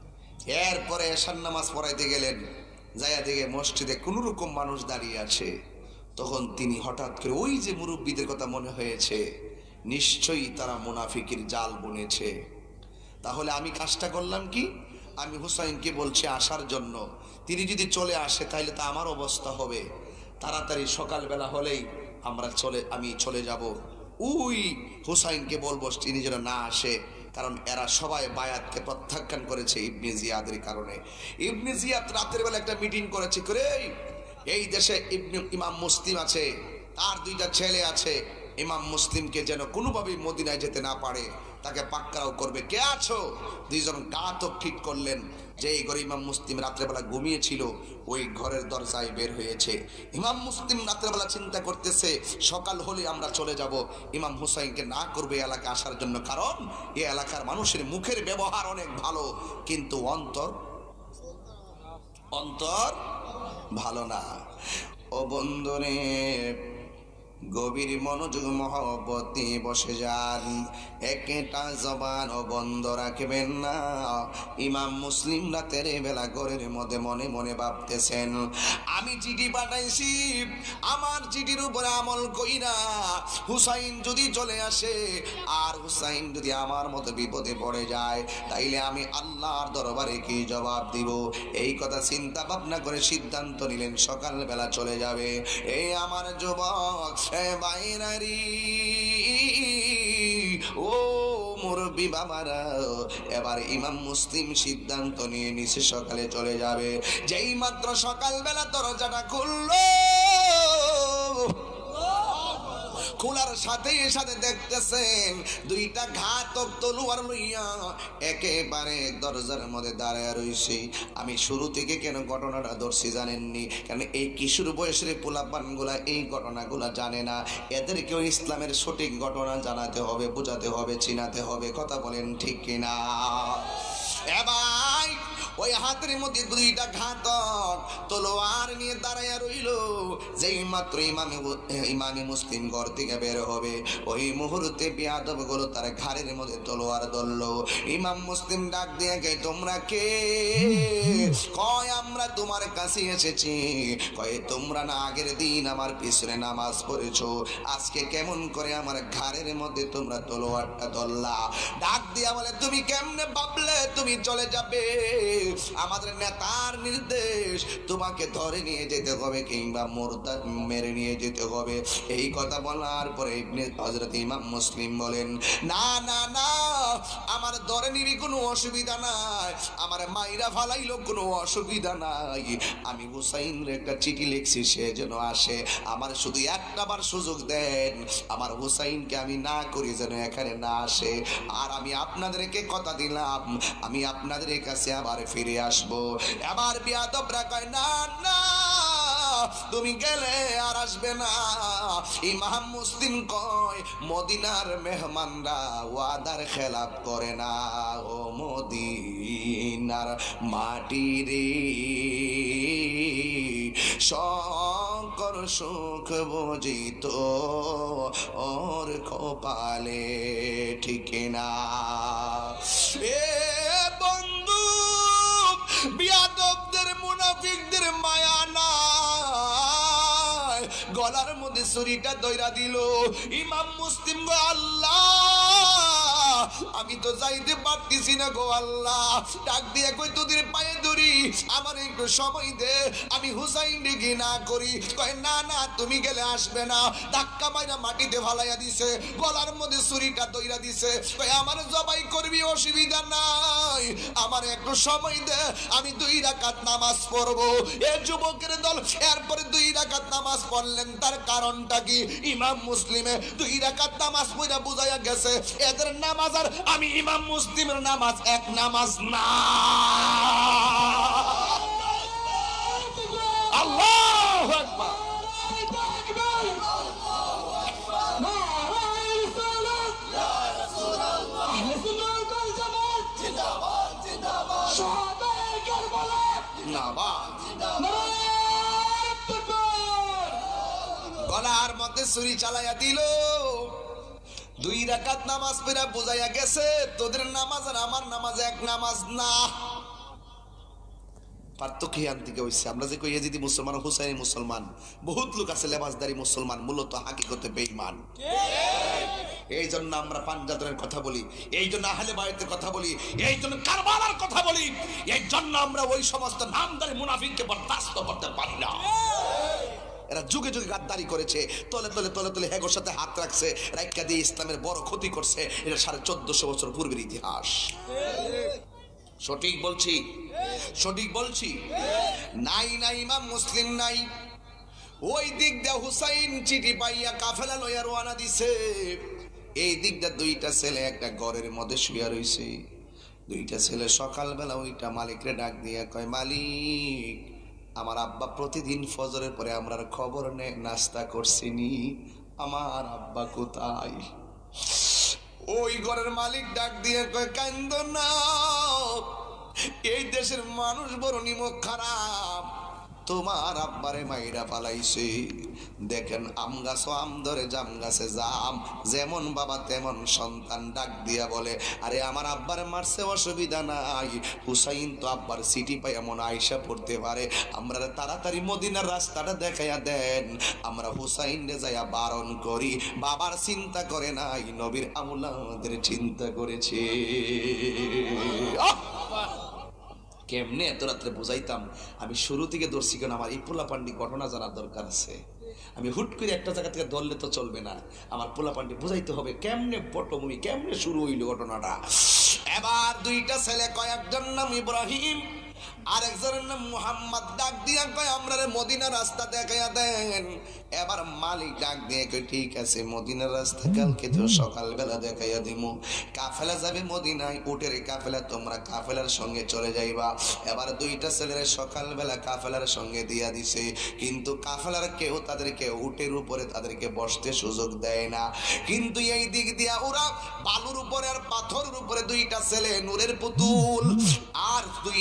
S1: এরপরে এশার নামাজ পড়াইতে গেলেন, যাইয়া দেখে মসজিদে কোন রকম মানুষ দাঁড়িয়ে আছে। তখন তিনি হঠাৎ করে ওই যে মুরব্বীদের কথা মনে হয়েছে, নিশ্চয়ই তারা মুনাফিকের জাল বুনেছে। তাহলে আমি কাজটা করলাম কি, আমি হুসাইনকে বলছি আসার জন্য, তিনি যদি চলে আসে তাহলে তো আমার অবস্থা হবে, তাড়াতাড়ি সকালবেলা হলেই আমরা চলে আমি চলে যাব। ওই হুসাইনকে বলবো তিনি যেন না আসে, কারণ এরা সবাই বায়াতকে প্রত্যাখ্যান করেছে ইবনে জিয়াদের কারণে। ইবনে জিয়াদ রাতের বেলা একটা মিটিং করেছে, করে এই দেশে ইবনে ইমাম মুসলিম আছে, তার দুইটা ছেলে আছে, ইমাম মুসলিমকে যেন কোনোভাবেই মদিনায় যেতে না পারে, তাকে পাকড়াও করবে। কে আছো? দুইজন ঘাতক ঠিক করলেন যে এই ঘরে ইমাম মুসলিম রাত্রেবেলা ঘুমিয়েছিল, ওই ঘরের দরজায় বের হয়েছে। ইমাম মুসলিম রাত্রেবেলা চিন্তা করতেছে সকাল হলে আমরা চলে যাব, ইমাম হুসাইনকে না করবে এলাকা আসার জন্য, কারণ এই এলাকার মানুষের মুখের ব্যবহার অনেক ভালো, কিন্তু অন্তর অন্তর ভালো না। ও বন্ধুরে, গভীর মনোযোগ মহব্বত নিয়ে বসে যান, একটা জবান ও বন্ধ রাখবেন না। ইমাম মুসলিম রাতের বেলা ঘরের মধ্যে মনে মনে ভাবতেছেন, আমি চিঠি পাঠাইছি, আমার চিঠির উপরে আমল কইরা হুসাইন যদি চলে আসে, আর হুসাইন যদি আমার মতো বিপদে পড়ে যায়, তাইলে আমি আল্লাহর দরবারে কি জবাব দিব? এই কথা চিন্তা ভাবনা করে সিদ্ধান্ত নিলেন সকালবেলা চলে যাবে। এই আমার যুবক বাইরারি, ও মুরব্বী বাবারা, এবার ইমাম মুসলিম সিদ্ধান্ত নিয়ে নিচে সকালে চলে যাবে। যেই মাত্র সকালবেলা দরজাটা খুললো, খোলার সাথে সাথে দেখতেছেন দুইটা ঘাতক তলোয়ার লইয়া একেবারে দরজার মধ্যে দাঁড়ায় রইছে। আমি শুরু থেকে কেন ঘটনাটা ধরছি জানেননি? কারণ এই কিশোর বয়সের পোলাপান গুলা এই ঘটনাগুলা জানে না, এদেরকেও ইসলামের সঠিক ঘটনা জানাতে হবে, বোঝাতে হবে, চিনাতে হবে। কথা বলেন ঠিক কিনা? এবার ওই হাতের মধ্যে দুইটা ঘাতক তলোয়ার নিয়ে দাঁড়াইয়া রইল। যেই মাত্র ইমামে ইমামে মুসলিম ঘর থেকে বের হবে ওই মুহূর্তে বেয়াদব গুলো তার ঘাড়ের মধ্যে তলোয়ার ধরলো। ইমাম মুসলিম ডাক দিয়ে কে তোমরা কে? কয় আমরা তোমার কাছে এসেছি। কয় তোমরা না আগের দিন আমার পিছনে নামাজ পড়েছো, আজকে কেমন করে আমার ঘাড়ের মধ্যে তোমরা তলোয়ারটা ধরলা? ডাক দিয়া বলে তুমি কেমনে ভাবলে তুমি চলে যাবে? আমাদের নেতার নির্দেশ তোমাকে ধরে নিয়ে যেতে হবে কিংবা মুর্দা মেরে নিয়ে যেতে হবে। এই কথা বলার পরে ইবনে হযরত ইমাম মুসলিম বলেন না না না, আমার ধরে নিবি কোনো অসুবিধা নাই, আমার মাইরা ফালাইলো কোনো অসুবিধা নাই। আমি হুসাইনের একটা চিঠি লিখছি সে যেন আসে, আমার শুধু একটা বার সুযোগ দেন, আমার হুসাইনকে আমি না করি যেন এখানে না আসে। আর আমি আপনাদেরকে কথা দিলাম আমি আপনাদের কাছে আবার ফিরে আসবো। আবার বিয়াদবরা কয় না না তুমি গেলে আর আসবে না। ইমাম মুসলিম কয় মদিনার মেহমানরা ওয়াদার খেলাপ করে না। ও মদিনার মাটি রে শঙ্কর সুখ বুঝিত ওর কপালে, ঠিক না? এ বন্ধু বিয়াদবদের মুনাফিকদের মায়া নাই, গলার মধ্যে ছুরিটা দইরা দিল। ইমাম মুসলিম গো আল্লাহ আমি তো যাইতে পারতেছি না গো আল্লাহ। ডাক দিয়ে কই তোদের পায়ে ধরি আমার একটু সময় দে, আমি হুসাইন রেগে না করি। কয় না না তুমি গেলে আসবে না। ধাক্কা মাইরা মাটিতে ফালাইয়া দিছে, গলার মধ্যে ছুরিটা দইরা দিছে। কয় আমার জবাই করবি অসুবিধা নাই, আমার একটু সময় দে, আমি দুই রাকাত নামাজ পড়বো। এ যুবকের দল এরপরে দুই রাকাত নামাজ পড়লেন। তার কারণটা কি? ইমাম মুসলিমে দুই রাকাত নামাজ পড়া বুঝাইয়া গেছে এদের নামাজ আর আমি ইমাম মুসলিমের নামাজ এক নামাজ না। আল্লাহু আকবার। গলার মধ্যে ছুরি চালাইয়া দিল। দুই রাকাত নামাজ পড়া বুঝাইয়া গেছে তোদের নামাজ আর আমার নামাজ এক নামাজ না। পার্থক্য এখান থেকে হইছে। আমরা যে কই ইয়াজিদি মুসলমান হুসাইনি মুসলমান, বহুত লোক আছে লেবাসদারি মুসলমান, মূলত হাকিকতে বেঈমান। এই জন্য আমরা পাঞ্জাবের কথা বলি, এই জন্য আহলে বায়তের কথা বলি, এই জন্য কারবালার কথা বলি, এই জন্য আমরা ওই সমস্ত নামদারি মুনাফিককে বরদাস্ত করতে পারি না। এরা যুগে যুগে গাদ্দারি করেছে, তলে তলে তলে তলে হেগোর সাথে হাত রাখছে, রাইকা দিয়ে ইসলামের বড় ক্ষতি করছে। এটা সাড়ে চোদ্দশো বছর পূর্বের ইতিহাস। সঠিক বলছি, সঠিক বলছি। নাই নাই ইমাম মুসলিম নাই। ওই দিক দিয়ে হুসাইন চিঠি পাইয়া কাফেলা লইয়া রওনা দিছে। এই দিক দিয়ে দুইটা ছেলে একটা ঘরের মধ্যে শুয়ে রইছে। দুইটা ছেলে সকালবেলা ওইটা মালিকরে ডাক দিয়া কয় মালিক আমার আব্বা প্রতিদিন ফজরের পরে আমরা খবর নে নাস্তা করছিনি, আমার আব্বা কোথায়? ওই ঘরের মালিক ডাক দিয়ে কয় কান্দো না, এই দেশের মানুষ বড় নিমক খারাপ, তোমার আব্বারে মাইরা পালাইছে। দেখেন আম গাছ আম ধরে, জাম গাছে জাম, যেমন বাবা তেমন সন্তান। ডাক দিয়া বলে আরে আমার আব্বারে মারছে অসুবিধা নাই, হুসাইন তো আব্বার সিটি পাই এমন আয়সা পড়তে পারে, আমরা তাড়াতাড়ি মদিনার রাস্তাটা দেখাইয়া দেন, আমরা হুসাইন রে যাইয়া বারণ করি। বাবার চিন্তা করে নাই, নবীর আউলাদের চিন্তা করেছে। কেমনে এত রাত্রে বুঝাইতাম? আমি শুরু থেকে ধরছি, কেন আমার এই পোলাপান্ডি ঘটনা জানার দরকার আছে। আমি হুট করে একটা জায়গা থেকে ধরলে তো চলবে না, আমার পোলাপান্ডি বুঝাইতে হবে কেমনে পটভূমি, কেমনে শুরু হইল ঘটনাটা। এবার দুইটা ছেলে, কয়েকজন নাম ইব্রাহিম আরেকজনের নাম মুহাম্মদ, ডাক দিয়া কয় আমরা মদিনার রাস্তা দেখাইয়া দেন। এবার মালিক ডাক দিয়ে কয় ঠিক আছে মদিনার রাস্তা কালকে তো সকালবেলা দেখাইয়া দিমু। কাফেলা যাবে মদিনায়, উটের কাফেলা, তোমরা কাফেলার সঙ্গে চলে যাইবা। এবার দুইটা ছেলের সকালবেলা কাফেলার সঙ্গে দিয়া দিছে, কিন্তু কাফেলার কেউ তাদেরকে উটের উপরে তাদেরকে বসতে সুযোগ দেয় না। কিন্তু এই দিক দিয়া ওরা বালুর উপরে আর পাথরের উপরে দুইটা ছেলে নূরের পুতুল, আর দুইটা ছেলে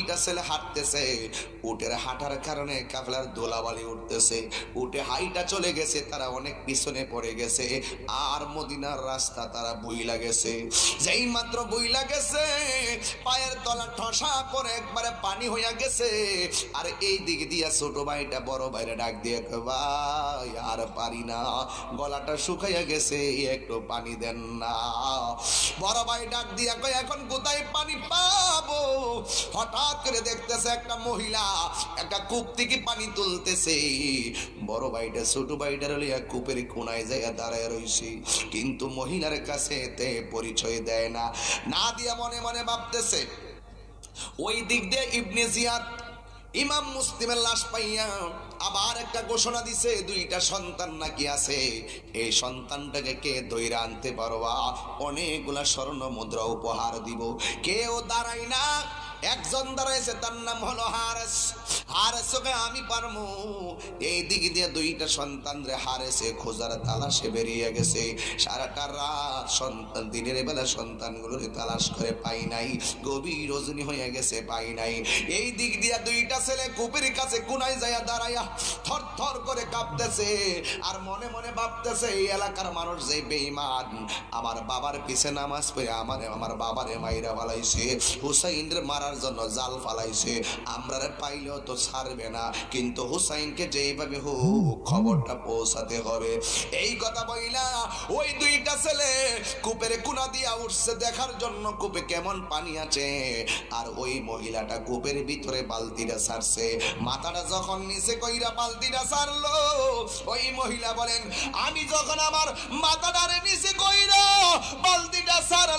S1: হাঁটতেছে, উটের হাঁটার কারণে কাফেলার দোলাবালি উঠতেছে, উটে হাইটা চলে গেছে, তারা অনেক পিছনে পড়ে গেছে, আর মদিনার রাস্তা তারা বইলা গেছে। যেই মাত্র বইলা গেছে, পায়ের তলা ঠসা করে একবারে পানি হইয়া গেছে। আর এই দিক দিয়া ছোট ভাইটা বড় ভাইরে ডাক দিয়ে, ভাই আর পারি না, গলাটা শুকাইয়া গেছে, একটু পানি দেন না। বড় ভাই ডাক দিয়া কয়, এখন কোথায় পানি পাবো? হঠাৎ করে দেখতেছে একটা মহিলা একটা কূপ থেকে পানি তুলতেছে। বড় ভাইটা ছোট ভাইটার লইয়া কূপের কোনায় যাইয়া দাঁড়ায় রইছে, কিন্তু মহিলার কাছে তে পরিচয় দেয় না। না দিয়া মনে মনে ভাবতেছে। ওই দিক দিয়ে ইবনে জিয়াদ ইমাম মুসলিমের লাশ পাইয়া আবার একটা ঘোষণা দিছে, দুইটা সন্তান নাকি আছে, এই সন্তানটাকে কে দইরা আনতে পারবা, অনেকগুলা স্বর্ণ মুদ্রা উপহার দিব। কেউ দাঁড়ায় না, একজন দাঁড়াইছে, তার নাম হলো হারেস। হারেসকে আমি পারমু। এই দিকে দিয়ে দুইটা সন্তান রে হারেসে খোঁজার তালাশে বেরিয়ে গেছে। সারাটা রাত সন্তান, দিনের বেলা সন্তানগুলোর তালাশ করে পাই নাই, গভীর রজনী হয়ে গেছে, পাই নাই। এই দিক দিয়া দুইটা ছেলে কূপের কাছে কোনায় যাইয়া দাঁড়াইয়া থর থর করে কাঁপতেছে, আর মনে মনে ভাবতেছে, এই এলাকার মানুষ যে বেঈমান, আমার বাবার পিছে নামাজ পড়ে আমার আমার বাবারে মাইরা ফালাইছে, হুসাইনের মারার জন্য জাল ফালাইছে, আমরা পাইলেও তো ছাড়বে না, কিন্তু হুসাইনকে যেভাবে হোক খবরটা পৌঁছাতে হবে। এই কথা বইলা ওই দুইটা ছেলে কূপের কোনা দিয়া উঠছে দেখার জন্য কূপে কেমন পানি আছে। আর ওই মহিলাটা কূপের ভিতরে বালতিটা ছাড়ছে, মাথাটা যখন নিচে কইরা বালতিটা ছাড়লো, ওই মহিলা বলেন, আমি যখন আমার মাথাটারে নিচে কইরা বালতিটা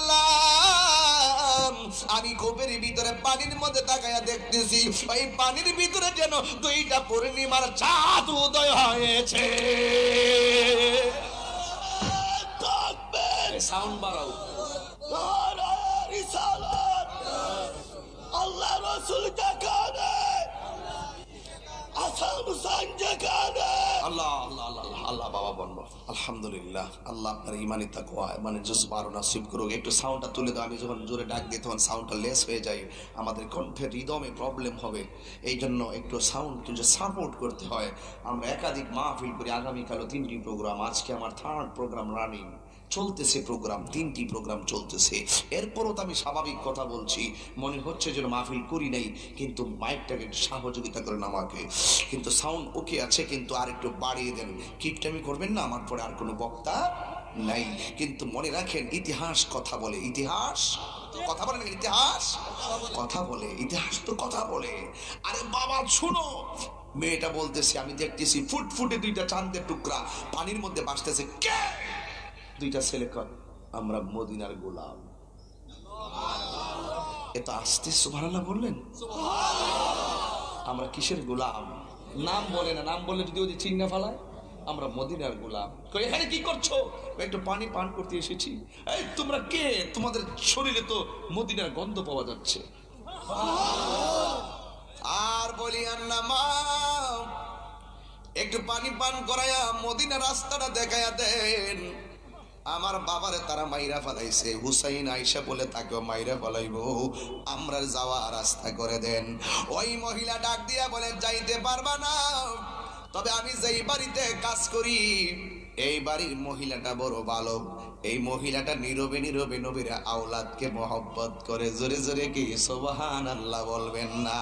S1: ছাড়লাম, আমি কূপের ভিতরে পানির মধ্যে তাকায়া দেখতেছি, ওই পানির ভিতরে যেন দুইটা পূর্ণিমার চাঁদ উদয় হয়েছে। সাউন্ড বাড়াও। আল্লাহ রাসূল যেখানে, হাসান হুসাইন যেখানে। আল্লাহ আল্লাহ আল্লাহ আল্লাহ বাবা বলবো আলহামদুলিল্লাহ। আল্লাহ আপনার ইমানি তাকওয়া মানে জজবা আরো নসিব করুক। একটু সাউন্ডটা তুলে দাও। আমি যখন জোরে ডাক দিই তখন সাউন্ডটা লেস হয়ে যায়, আমাদের কণ্ঠের রিদমে প্রবলেম হবে, এই জন্য একটু সাউন্ড কিন্তু সাপোর্ট করতে হয়। আমরা একাধিক মাহফিল করি, আগামীকালও তিনটি প্রোগ্রাম, আজকে আমার থার্ড প্রোগ্রাম রানিং চলতেছে, প্রোগ্রাম তিনটি প্রোগ্রাম চলতেছে। এরপরও তো আমি স্বাভাবিক কথা বলছি, মনে হচ্ছে যেন মাহফিল করি নাই, কিন্তু মাইকটাকে একটু সহযোগিতা করেন আমাকে। কিন্তু সাউন্ড ওকে আছে, কিন্তু আর একটু বাড়িয়ে দেন। কিপটামি করবেন না, আমার পরে আর কোনো বক্তা নাই। কিন্তু মনে রাখেন, ইতিহাস কথা বলে, ইতিহাস কথা বলে না, ইতিহাস কথা বলে, ইতিহাস তো কথা বলে। আরে বাবা শুনো, মেয়েটা বলতেছে, আমি দেখতেছি ফুটফুটে দুইটা চাঁদের টুকরা পানির মধ্যে ভাসতেছে। কে? দুইটা ছেলে কর, আমরা মদিনার গোলাম। এত আস্তে সুবহানাল্লাহ বললেন। আমরা কিসের গোলাম? নাম বলে না, নাম বললে যদি ওদের চিন্না ফেলায়। আমরা মদিনার গোলাম। এখানে কি করছো? একটু পানি পান করতে এসেছি। এই তোমরা কে? তোমাদের শরীরে তো মদিনার গন্ধ পাওয়া যাচ্ছে। আর বলি আর না মা, একটু পানি পান করাইয়া মদিনা রাস্তাটা দেখাইয়া দেন। আমার বাবারে তারা মাইরা ফেলাইছে, হুসাইন আইসা বলে তাকেও মাইরা ফেলাইব, আমরা যাওয়া রাস্তা করে দেন। ওই মহিলা ডাক দিয়া বলে, যাইতে পারবা না, তবে আমি যেই বাড়িতে কাজ করি এই বাড়ির মহিলাটা বড় ভালো, এই মহিলাটা নীরবে নীরবে নবীর আওলাদকে মহব্বত করে। জোরে জোরে কি সুবহানাল্লাহ বলবেন না?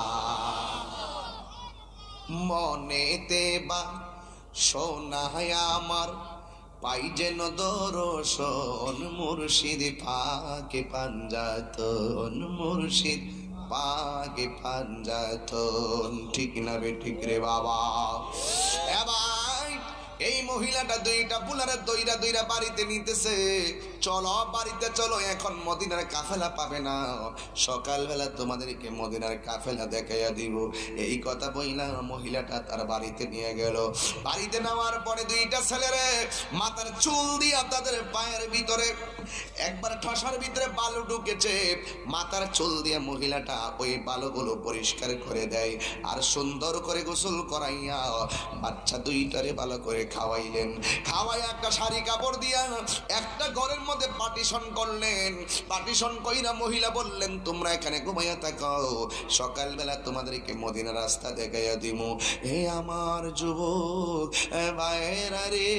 S1: মনেতে বা সোনায় আমার পাই যেন দর্শন, মুর্শিদ পাকে পাঞ্জাতন, মুর্শিদ পাকে পাঞ্জাতন। ঠিক না বে ঠিক রে বাবা? এবার এই মহিলাটা দুইটা বুলারে দইরা দইরা বাড়িতে নিতেছে। চলো বাড়িতে চলো, এখন মদিনার কাফেলা পাবে না, সকালবেলা তোমাদেরকে মদিনার কাফেলা দেখাইয়া দিব। এই কথা বইলা মহিলাটা তার বাড়িতে নিয়ে গেল। বাড়িতে নেওয়ার পরে দুইটা ছেলেরে মাথার চুল দিয়া তাদের পায়ের ভিতরে একবার ঠসার ভিতরে বালু ঢুকেছে, মাথার চুল দিয়ে মহিলাটা ওই বালুগুলো পরিষ্কার করে দেয়, আর সুন্দর করে গোসল করাইয়া বাচ্চা দুইটারে ভালো করে খাওয়াইলেন। খাওয়াই একটা শাড়ি কাপড় দিয়া একটা ঘরের মধ্যে পার্টিশন করলেন। পার্টিশন কইরা মহিলা বললেন তোমরা এখানে ঘুমাইয়া থাকো, সকালবেলা তোমাদেরকে মদিনা রাস্তা দেখাইয়া দিমু। হে আমার যুবক ভাইরা রে,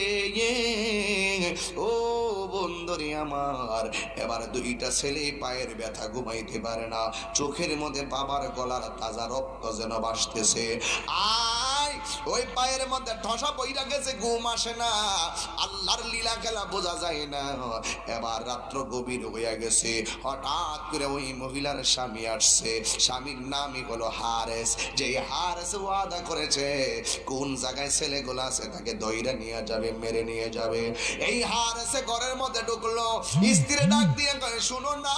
S1: ও বন্ধুরে আমার, এবার দুইটা ছেলে পায়ের ব্যথা ঘুমাইতে পারে না, চোখের মধ্যে বাবার গলার তাজা রক্ত যেন ভাসতেছে। আয় ওই পায়ের মধ্যে ঠসা বইরা গেছে, ঘুম আসে না, আল্লাহর লীলা খেলা বোঝা যায় না। এবার রাত্র গভীর হইয়া গেছে, হঠাৎ করে ওই মহিলার স্বামী আসছে। স্বামীর নামই হলো হারেস। যে হারেস ওয়াদা করেছে কোন জায়গায় ছেলেগুলো আছে তাকে দইরা নিয়ে যাবে, মেরে নিয়ে যাবে। এই হারেসে ঘরের মধ্যে ঢুকলো, স্ত্রী ডাক দিয়ে কয় শুনো না,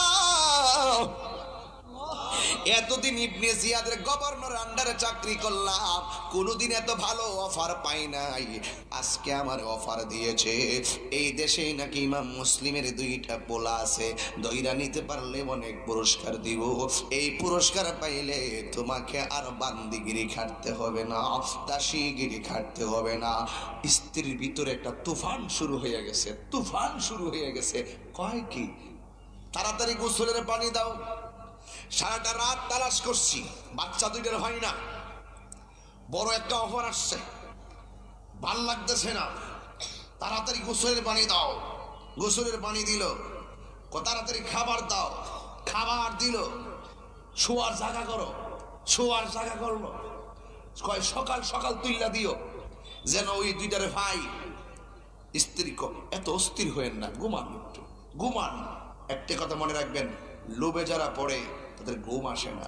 S1: এতদিন ইবনে জিয়াদের গভর্নর আন্ডারে চাকরি করলাম, কোনোদিন এত ভালো অফার পাই নাই, আজকে আমার অফার দিয়েছে। এই দেশে নাকি ইমাম মুসলিমের দুইটা পোলা আছে, দইরা নিতে পারলে অনেক পুরস্কার দিব। এই পুরস্কার পাইলে তোমাকে আর বান্দিগিরি খাটতে হবে না, দাসীগিরি খাটতে হবে না। স্ত্রীর ভিতরে একটা তুফান শুরু হয়ে গেছে, তুফান শুরু হয়ে গেছে। কয় কি, তাড়াতাড়ি গোসলের পানি দাও। সারাটা রাত তালাশ করছি, বাচ্চা দুইটার হয় না, বড় একটা অফার আসছে, ভাল লাগতেছে না, তাড়াতাড়ি গোসলের পানি দাও। গোসলের পানি দিল, তাড়াতাড়ি খাবার দাও, খাবার দিল। শোয়ার জায়গা করো, শোয়ার জায়গা করলো। কয় সকাল সকাল তুইলা দিও যেন ওই দুইটারে ভাই। স্ত্রী কম, এত অস্থির হয়েন না, ঘুমান একটু, ঘুমান। একটা কথা মনে রাখবেন, লোভে যারা পড়ে তাদের ঘুম আসে না।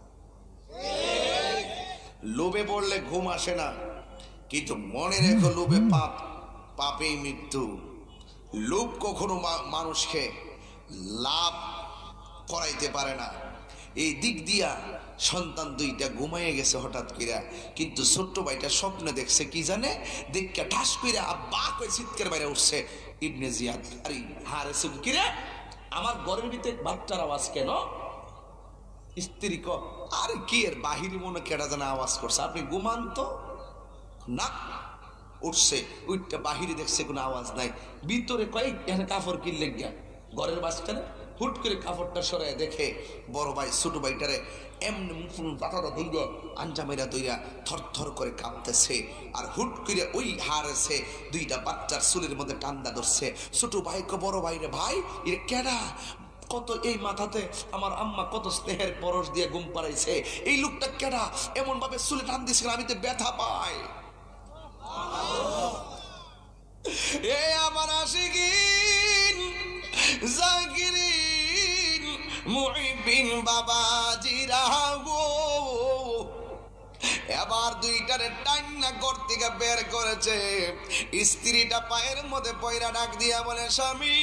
S1: লোভে পড়লে ঘুম আসে না, কিন্তু মনে রেখো লোভে পাপ, পাপেই মৃত্যু। লোভ কখনো মানুষকে লাভ করাইতে পারে না। এই দিক দিয়া সন্তান দুইটা ঘুমাইয়ে গেছে হঠাৎ কইরা, কিন্তু ছোট্ট ভাইটা স্বপ্নে দেখছে কি জানে, দেখা ঠাস কইরা আব্বা কই চিৎকার বাইরে উঠছে। ইবনে জিয়াদ আরে হারেছে কিরে, আমার ঘরের ভিতরে বাচ্চার আওয়াজ কেন? স্ত্রী ক আরে কি এর বাহিরে মনে কেডা যেন আওয়াজ করছে, আপনি ঘুমান তো না। উঠছে, উঠটা বাহিরে দেখছে কোনো আওয়াজ নাই, ভিতরে কয়েক এখানে কাপড় কিনলে গিয়া ঘরের বাচ্চারে হুট করে কাপড়টা সরাই দেখে বড় ভাই ছোট ভাইটারে এমনি পাতাটা ধৈর্য আঞ্জামেরা দইরা থর থর করে কাঁপতেছে। আর হুট করে ওই হারেছে দুইটা বাচ্চার চুলের মধ্যে টান্দা ধরছে। ছোট ভাইকে বড় ভাইরে, ভাই এর কেডা, কত এই মাথাতে আমার আম্মা কত স্নেহের পরশ দিয়ে ঘুম পাড়াইছে, এই লোকটা কেডা এমন ভাবে চুলে টান দিয়েছিল, আমি তো ব্যথা পাই। এ আমার আশিকিন জাকিরিন মুহিবিন বাবাজিরা গো, এবার দুইটারে টাইনা ঘর থেকে বের করেছে। স্ত্রীটা পায়ের মধ্যে পয়রা ডাক দিয়া বলে স্বামী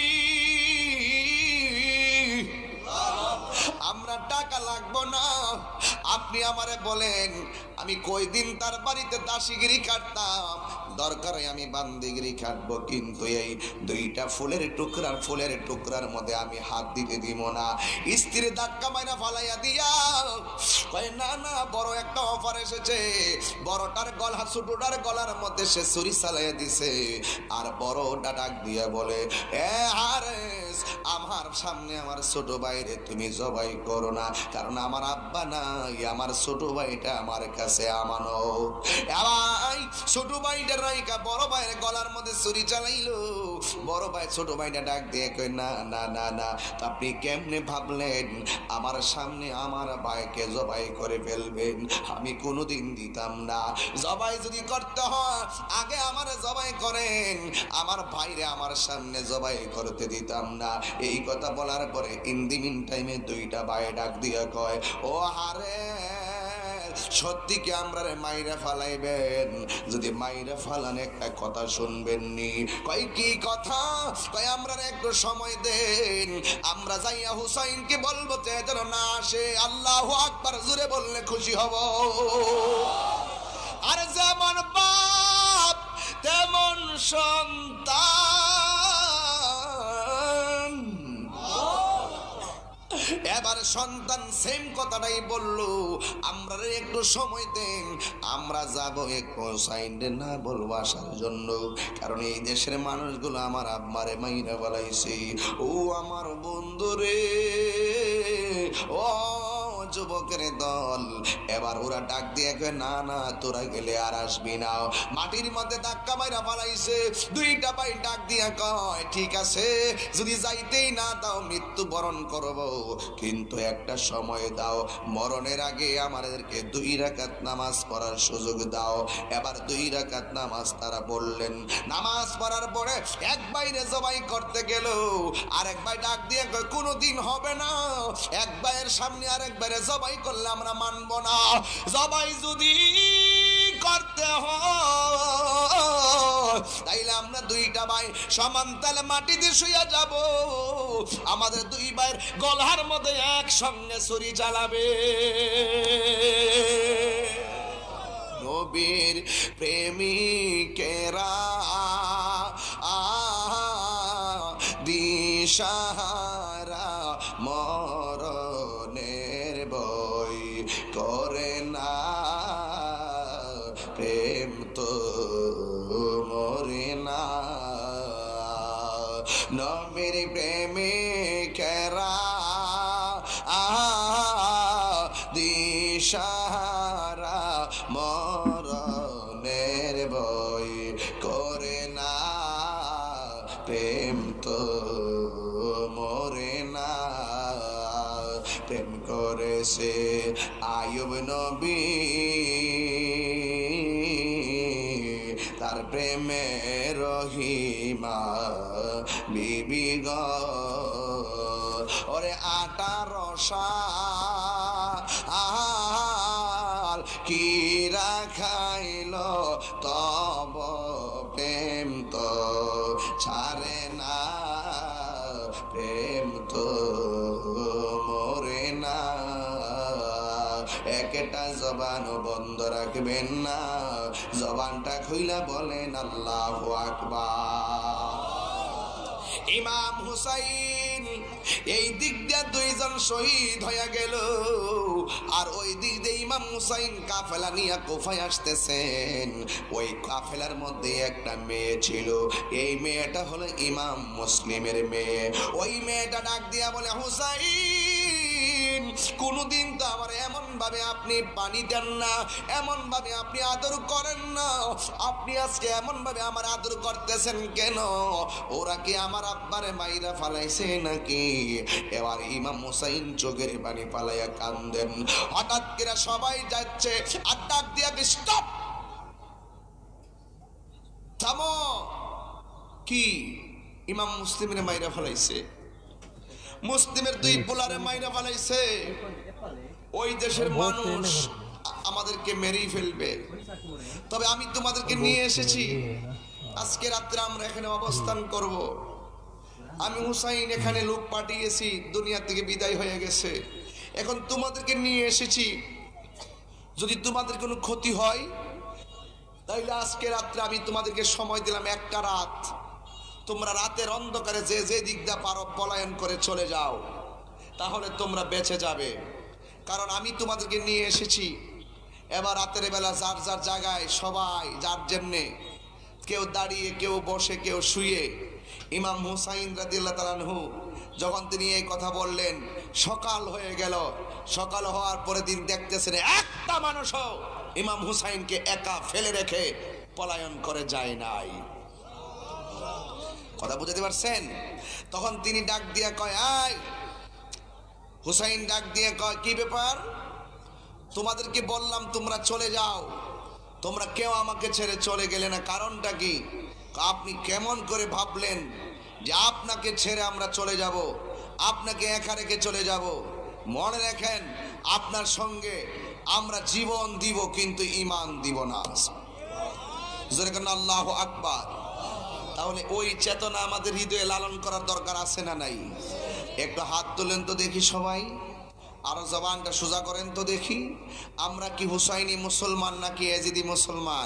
S1: আমরা টাকা লাগবো না, আপনি আমারে বলেন আমি কয়দিন তার বাড়িতে দাসীগিরি কাটতাম, দরকার হয় আমি বান্দিগিরি কাটবো, কিন্তু এই দুইটা ফুলের টুকরার ফুলের টুকরার মধ্যে আমি হাত দিতে দিব না। স্ত্রী ধাক্কা মাইরা ফালাইয়া দিয়া কয় না না, বড় একটা অফার এসেছে। বড়টার গলা ছোটটার গলার মধ্যে সে ছুরি চালাইয়া দিছে। আর বড়টা ডাক দিয়া বলে এ হারেস, আমার সামনে আমার ছোট ভাইরে তুমি জবাই করো না, কারণ আমার আব্বা নাই, আমার ছোট ভাইটা আমার কাছে আমানত। ভাই ছোট ভাইটা রাইকা বড় ভাইয়ের গলার মধ্যে ছুরি চালাইলো। বড় ভাই ছোট ভাইটা ডাক দিয়ে কই না না না না, আপনি কেমনে ভাবলেন আমার সামনে আমার ভাইকে জবাই করে ফেলবেন? আমি কোনোদিন দিতাম না। জবাই যদি করতে হয় আগে আমার জবাই করেন, আমার ভাইরে আমার সামনে জবাই করতে দিতাম না। এই কথা বলার পরে ইন দি মিন টাইমে দুইটা ভাই ডাক দিয়ে কয় ও হারে, সত্যি কি আমরা মাইরা ফালাইবেন? যদি মাইরা ফালান একটা কথা শুনবেন নি। কয় কি কথা? কয় আমরা একটু সময় দেন, আমরা যাইয়া হুসাইনকে বলবো যেন না আসে। আল্লাহু আকবার জোরে বললে খুশি হব। আর যেমন বাপ তেমন সন্তান, এবার সন্তান সেম কথাটাই বলল, আমরা একটু সময় দেন, আমরা যাব একটু হুসাইনরে না বলবো আসার জন্য, কারণ এই দেশের মানুষগুলো আমার আব্বারে মাইরা বলাইছে। ও আমার বন্ধুরে, ও যুবকের দল, এবার ওরা ডাক দিয়ে কয় না না তোরা গেলে আর আসবি না। মাটির মধ্যে ধাক্কা মাইরা ফেলাইছে। দুইটা ভাই ডাক দিয়া কয় ঠিক আছে, যদি যাইতেই না দাও মৃত্যুবরণ করব, কিন্তু একটা সময় দাও, মরণের আগে আমাদেরকে দুই রাকাত নামাজ পড়ার সুযোগ দাও। এবার দুই রাকাত নামাজ তারা বললেন। নামাজ পড়ার পরে এক বাইরে জবাই করতে গেল, আরেক ভাই ডাক দিয়ে কয় কোনোদিন হবে না, এক ভাইয়ের সামনে আরেক বাইরে জবাই করলে আমরা মানব না। জবাই যদি করতে হয় তাইলে আমরা দুইটা ভাই সমান তালে মাটিতে শুয়ে যাব, আমাদের দুই ভাইয়ের গলার মধ্যে একসঙ্গে ছুরি চালাবে। নবীর প্রেমিকেরা দিশাহারা মরণের বই করে না, প্রেম তো মরে না। নবীর প্রেমিকেরা দিশাহারা মরণের বই করে না, প্রেম তো মরে না। প্রেম করেছে আইয়ুব নবী, তার প্রেমে রহিমা বিবি গো। ওরে আঠারো সাল কি রাখাইল তব প্রেম তো ছাড়ে না, প্রেম তো মরে না। একটা জবান বন্ধ রাখবেন না, জবানটা খুইলা বলেন আল্লাহু আকবার। ইমাম হুসাইন এই দিক দিয়ে দুইজন শহীদ হয়ে গেল, আর ওই দিক দিয়ে ইমাম হুসাইন কাফেলা নিয়ে কুফায় আসতেছেন। ওই কাফেলার মধ্যে একটা মেয়ে ছিল, এই মেয়েটা হলো ইমাম মুসলিমের মেয়ে। ওই মেয়েটা ডাক দিয়া বলে হুসাইন, কোনদিন তো আমার এমন ভাবে আপনি পানি দেন না, এমন ভাবে আপনি আদর করেন না, আপনি আজকে এমন ভাবে আমার আদর করতেছেন কেন? ওরা কি আমার আব্বারে মাইরা ফালাইছে নাকি? এবার ইমাম হুসাইন চোখের পানি পালাইয়া কান্দেন। হঠাৎ করে সবাই যাচ্ছে আর ডাক দিয়া স্টপ, থামো। কি? ইমাম মুসলিমের মাইরা ফালাইছে, মুসলিমের দুই পোলারে মাইরা ফালাইছে। ওই দেশের মানুষ আমাদেরকে মেরেই ফেলবে। তবে আমি তোমাদেরকে নিয়ে এসেছি, আজকে রাত্রে আমরা এখানে অবস্থান করব। আমি হুসাইন এখানে লোক পাঠিয়েছি, দুনিয়া থেকে বিদায় হয়ে গেছে, এখন তোমাদেরকে নিয়ে এসেছি। যদি তোমাদের কোনো ক্ষতি হয় তাইলে আজকে রাত্রে আমি তোমাদেরকে সময় দিলাম একটা রাত, তোমরা রাতের অন্ধকারে যে যে দিক দিয়ে পারো পলায়ন করে চলে যাও, তাহলে তোমরা বেঁচে যাবে। কারণ আমি তোমাদেরকে নিয়ে এসেছি। এবার রাতের বেলা যার যার জায়গায় সবাই যার জন্যে, কেউ দাঁড়িয়ে, কেউ বসে, কেউ শুয়ে। ইমাম হুসাইন রাদিয়াল্লাহু তাআলা আনহু যখন তিনি এই কথা বললেন, সকাল হয়ে গেল। সকাল হওয়ার পরে দিন দেখতেছেন একটা মানুষও ইমাম হুসাইনকে একা ফেলে রেখে পলায়ন করে যায় নাই। কথা বুঝতে পারছেন? তখন তিনি ডাক দিয়া কয়, আয় হুসাইন ডাক দিয়ে কয়, কি ব্যাপার? তোমাদেরকে বললাম তোমরা চলে যাও, তোমরা কেউ আমাকে ছেড়ে চলে গেলে না, কারণটা কি? আপনি কেমন করে ভাবলেন যে আপনাকে ছেড়ে আমরা চলে যাব, আপনাকে একা রেখে চলে যাব? মনে রাখেন, আপনার সঙ্গে আমরা জীবন দিব কিন্তু ঈমান দিব না। জোরে বলেন আল্লাহু আকবার। তাহলে ওই চেতনা আমাদের হৃদয়ে লালন করার দরকার আছে না নাই? একটু হাত তোলেন তো দেখি সবাই, আরো জবানটা সোজা করেন তো দেখি। আমরা কি হুসাইনি মুসলমান নাকি এজিদি মুসলমান?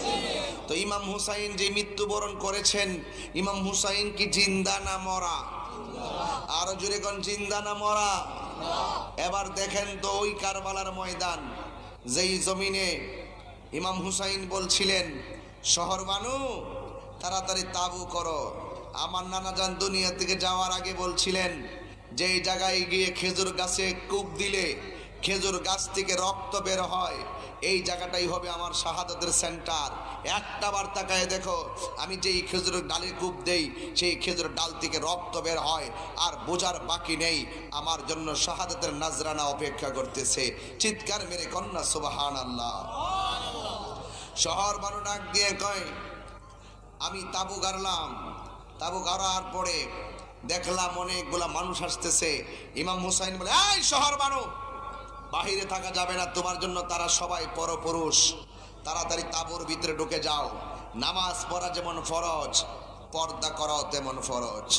S1: তো ইমাম হুসাইন যে মৃত্যুবরণ করেছেন, ইমাম হুসাইন কি জিন্দা না মরা? আরো জোরে কোন জিন্দা না মরা? এবার দেখেন তো ওই কারবালার ময়দান, যেই জমিনে ইমাম হুসাইন বলছিলেন শহর বানু তাড়াতাড়ি তাবু করো। আমার নানা জান দুনিয়া থেকে যাওয়ার আগে বলছিলেন যেই জায়গায় গিয়ে খেজুর গাছে কূপ দিলে খেজুর গাছ থেকে রক্ত বের হয়, এই জায়গাটাই হবে আমার শাহাদাতের সেন্টার। একটা বার তাকায় দেখো, আমি যেই খেজুরের ডালে কূপ দেই সেই খেজুর ডাল থেকে রক্ত বের হয়, আর বোঝার বাকি নেই আমার জন্য শাহাদাতের নাজরানা অপেক্ষা করতেছে। চিৎকার মেরে কন্যা সুবহানাল্লাহ। শহর বানু ডাক দিয়ে কয় আমি তাবু গাড়লাম। তাবু গাড়ার পরে দেখলাম অনেকগুলা মানুষ আসতেছে। ইমাম হুসাইন বলে এই শহর বানু বাহিরে থাকা যাবে না, তোমার জন্য তারা সবাই পরপুরুষ, তাড়াতাড়ি তাবুর ভিতরে ঢুকে যাও। নামাজ পড়া যেমন ফরজ, পর্দা করাও তেমন ফরজ।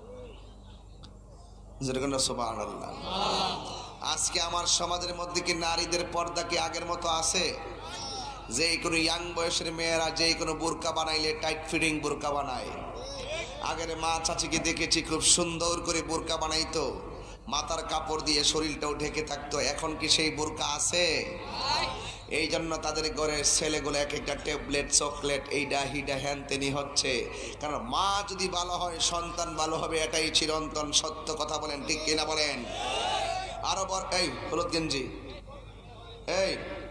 S1: সুবহানাল্লাহ। আজকে আমার সমাজের মধ্যে কি নারীদের পর্দা কি আগের মতো আছে? যে কোনো ইয়াং বয়সের মেয়েরা যে কোনো বোরকা বানাইলে টাইট ফিটিং বোরকা বানায়। আগের মা চাচিকে দেখেছি খুব সুন্দর করে বোরকা বানাইতো, মাথার কাপড় দিয়ে শরীরটাও ঢেকে থাকতো। এখন কি সেই বোরকা আছে? এই জন্য তাদের ঘরের ছেলেগুলো এক একটা ট্যাবলেট চকলেট এইডা হিডা হ্যান তেনি হচ্ছে। কারণ মা যদি ভালো হয় সন্তান ভালো হবে, এটাই চিরন্তন সত্য কথা। বলেন ঠিক কিনা বলেন? আরো বর এই হলুদ গেঞ্জি এই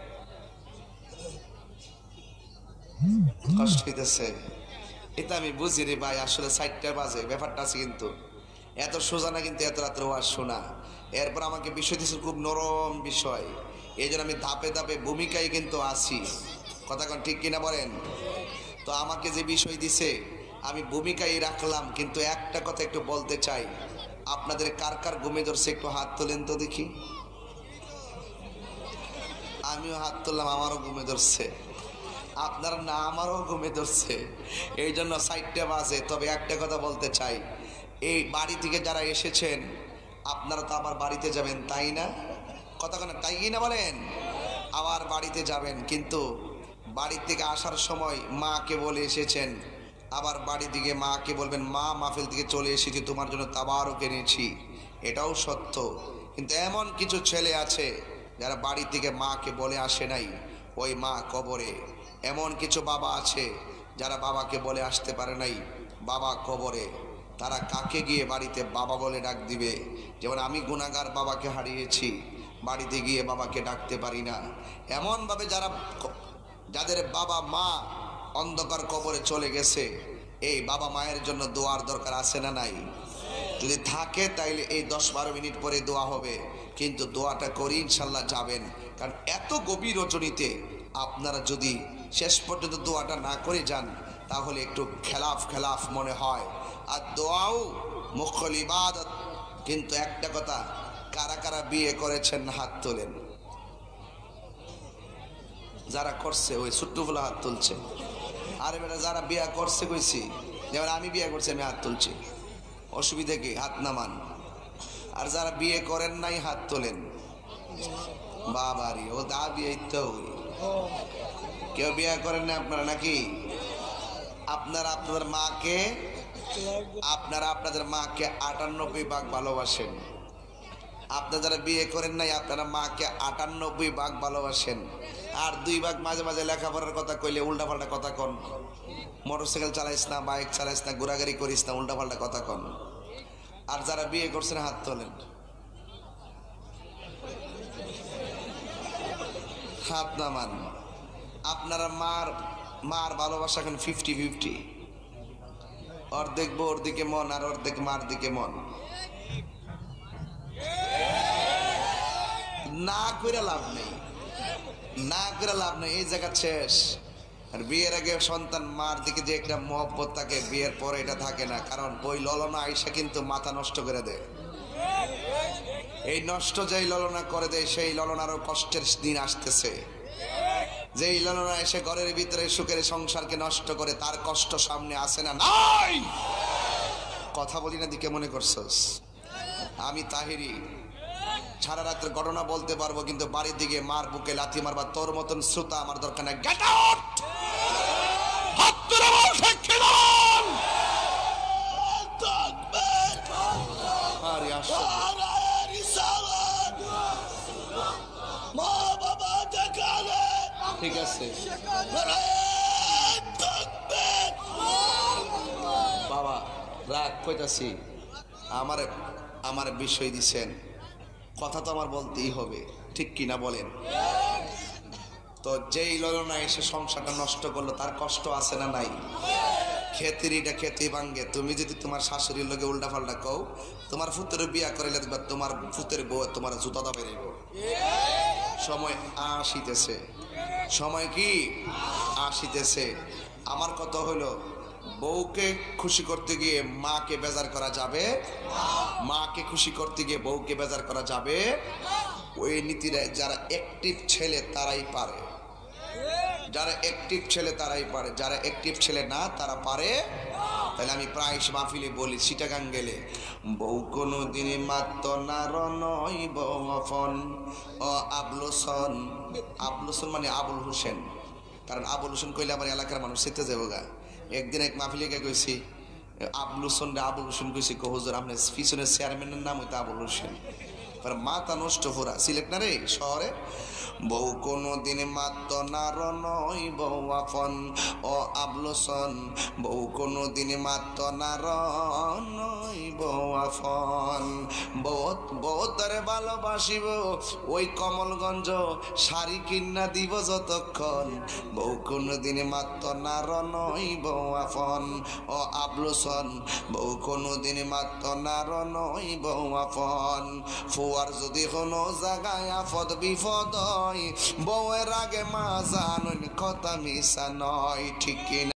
S1: কষ্ট হইতেছে, এটা আমি বুঝি রে ভাই। আসলে চারটা বাজে ব্যাপারটা আছে, কিন্তু এত সোজা না, কিন্তু এত রাত্রে ওয়াজ শোনা। এরপর আমাকে বিষয় দিচ্ছে খুব নরম বিষয়, এই জন্য আমি ধাপে ধাপে ভূমিকায় কিন্তু আছি। কথা কোন ঠিক কিনা বলেন? তো আমাকে যে বিষয় দিছে আমি ভূমিকায় রাখলাম, কিন্তু একটা কথা একটু বলতে চাই। আপনাদের কার কার ঘুমে ধরছে একটু হাত তোলেন তো দেখি। আমিও হাত তুললাম, আমারও ঘুমে ধরছে। আপনার না আমারও ঘুমে ধরছে, এই জন্য সাইডটা বাজে। তবে একটা কথা বলতে চাই, এই বাড়ি থেকে যারা এসেছেন আপনারা তো আবার বাড়িতে যাবেন, তাই না? কথা কেন তাই কি না বলেন? আবার বাড়িতে যাবেন, কিন্তু বাড়ি থেকে আসার সময় মাকে বলে এসেছেন, আবার বাড়ি থেকে মাকে বলবেন মা মাহফিল থেকে চলে এসেছি, তোমার জন্য তাবারও কিনেছি। এটাও সত্য। কিন্তু এমন কিছু ছেলে আছে যারা বাড়ি থেকে মাকে বলে আসে নাই, ওই মা কবরে। এমন কিছু বাবা আছে যারা বাবাকে বলে আসতে পারে নাই, বাবা কবরে। তারা কাকে গিয়ে বাড়িতে বাবা বলে ডাক দিবে? যেমন আমি গুনাহগার বাবাকে হারিয়েছি, বাড়িতে গিয়ে বাবাকে ডাকতে পারি না। এমনভাবে যারা যাদের বাবা মা অন্ধকার কবরে চলে গেছে, এই বাবা মায়ের জন্য দোয়ার দরকার আছে না নাই? যদি থাকে তাইলে এই দশ বারো মিনিট পরে দোয়া হবে, কিন্তু দোয়াটা করি ইনশাল্লাহ যাবেন। কারণ এত গভীর রজনীতে আপনারা যদি শেষ পর্যন্ত দোয়াটা না করে যান তাহলে একটু খেলাফ খেলাফ মনে হয়। আর দোয়াও মুখ্যল ইবাদত। কিন্তু একটা কথা, কারা কারা বিয়ে করেছেন হাত তোলেন। যারা করছে ওই ছোট্টগুলো হাত তুলছে। আরে বেটা যারা বিয়ে করছে কইছি, যেমন আমি বিয়ে করছি আমি হাত তুলছি, অসুবিধা কি? হাত নামান। আর যারা বিয়ে করেন নাই হাত তোলেন। বাবারি ও দা বিয়ে তো কেউ বিয়ে করেন না আপনারা নাকি? আপনারা আপনাদের মাকে আপনারা আপনাদের মাকে আটানব্বই ভাগ ভালোবাসেন। আপনারা যারা বিয়ে করেন নাই আপনারা মাকে আটানব্বই ভাগ ভালোবাসেন। আর দুই ভাগ মাঝে মাঝে লেখাপড়ার কথা কইলে উল্টা পাল্টা কথা কন। মোটরসাইকেল চালাইস না, বাইক চালাইস না, ঘোরাঘুরি করিস না, উল্টা পাল্টা কথা কন। আর যারা বিয়ে করছেন হাত তোলেন, হাত নামান। আপনারা মার মার ভালোবাসা এখন ফিফটি ফিফটি, অর্ধেক বোর দিকে মন আর অর্ধেক মার দিকে মন। না করে লাভ নেই, না করে লাভ নেই, এই জায়গা শেষ। আর বিয়ের আগে সন্তান মার দিকে যে একটা মহব্বত থাকে, বিয়ের পরে এটা থাকে না। কারণ ওই ললনা আইসা কিন্তু মাথা নষ্ট করে দেয়। এই নষ্ট যেই ললনা করে দেয় সেই ললনারও কষ্টের দিন আসতেছে। যেই ললনা এসে ঘরের ভিতরে সুখের সংসারকে নষ্ট করে, তার কষ্ট সামনে আসে না? নাই। কথা বলি না দিকে মনে করছস? আমি তাহিরি সারা রাতের ঘটনা বলতে পারবো, কিন্তু বাড়ির দিকে মার বুকে লাথি মারবা তোর মতন শ্রোতা আমার দরকার নাই। Get out! হাত তুলে বল ঠিক কি বল? রাগ কইতাছি আমার আমার বিষয় দিছেন, কথা তো আমার বলতেই হবে, ঠিক কিনা বলেন? তো যেই ললনা এসে সংসারটা নষ্ট করলো তার কষ্ট আছে না নাই? খেতিরিটা খেতে ভাঙ্গে। তুমি যদি তোমার শাশুড়ির লগে উল্টা পাল্টা কও, তোমার ফুতের বিয়া করাইলে দেখবা তোমার ফুতের বউ তোমার জুতা দা বেরাইব। সময় আসিতেছে, সময় কি আসিতেছে। আমার কথা হইল, বউকে খুশি করতে গিয়ে মাকে বেজার করা যাবে, মাকে খুশি করতে গিয়ে বউকে বেজার করা যাবে। ওই নীতিরা যারা অ্যাক্টিভ ছেলে তারাই পারে, যারা অ্যাক্টিভ ছেলে তারাই পারে, যারা অ্যাক্টিভ ছেলে না তারা পারে। তাহলে আমি প্রায় মাহফিলে বলি, চিটাগাং গেলে, বউ কোনো দিনই মাত্র নার নয় বউ অফন ও আবলুসন। আবলুসন মানে আবুল হোসেন, কারণ আবুল হোসেন কইলে আমার এলাকার মানুষ শিখতে যাবো গা। একদিন এক মাহফিলে কে কইছি আবুল হোসেন রে আবুল হোসেন কইছি, কো হুজুর আপনার পিছনের চেয়ারম্যানের নাম হইতো আবুল হোসেন। মাথা নষ্ট ফোরা, সিলেট না রে শহরে। বউ কোনো দিন মাত্র নার নয় বউ আপন ও আবলুসন, বউ কোনো দিন মাত্র নার নয় বউ আপন। বউ বউ তারে ভালোবাসিব ওই কমলগঞ্জ শাড়ি কিনা দিব যতক্ষণ, বউ কোনো দিন মাত্র নার নয় বউ আপন ও আবলুসন, বউ কোনো দিন মাত্র নার নয় বউ আপন। ফুয়ার যদি কোনো জায়গায় আফদ বিপদ হয়, বউয়ের আগে মা জানুন কথা মিশা নয়, ঠিক কিনা?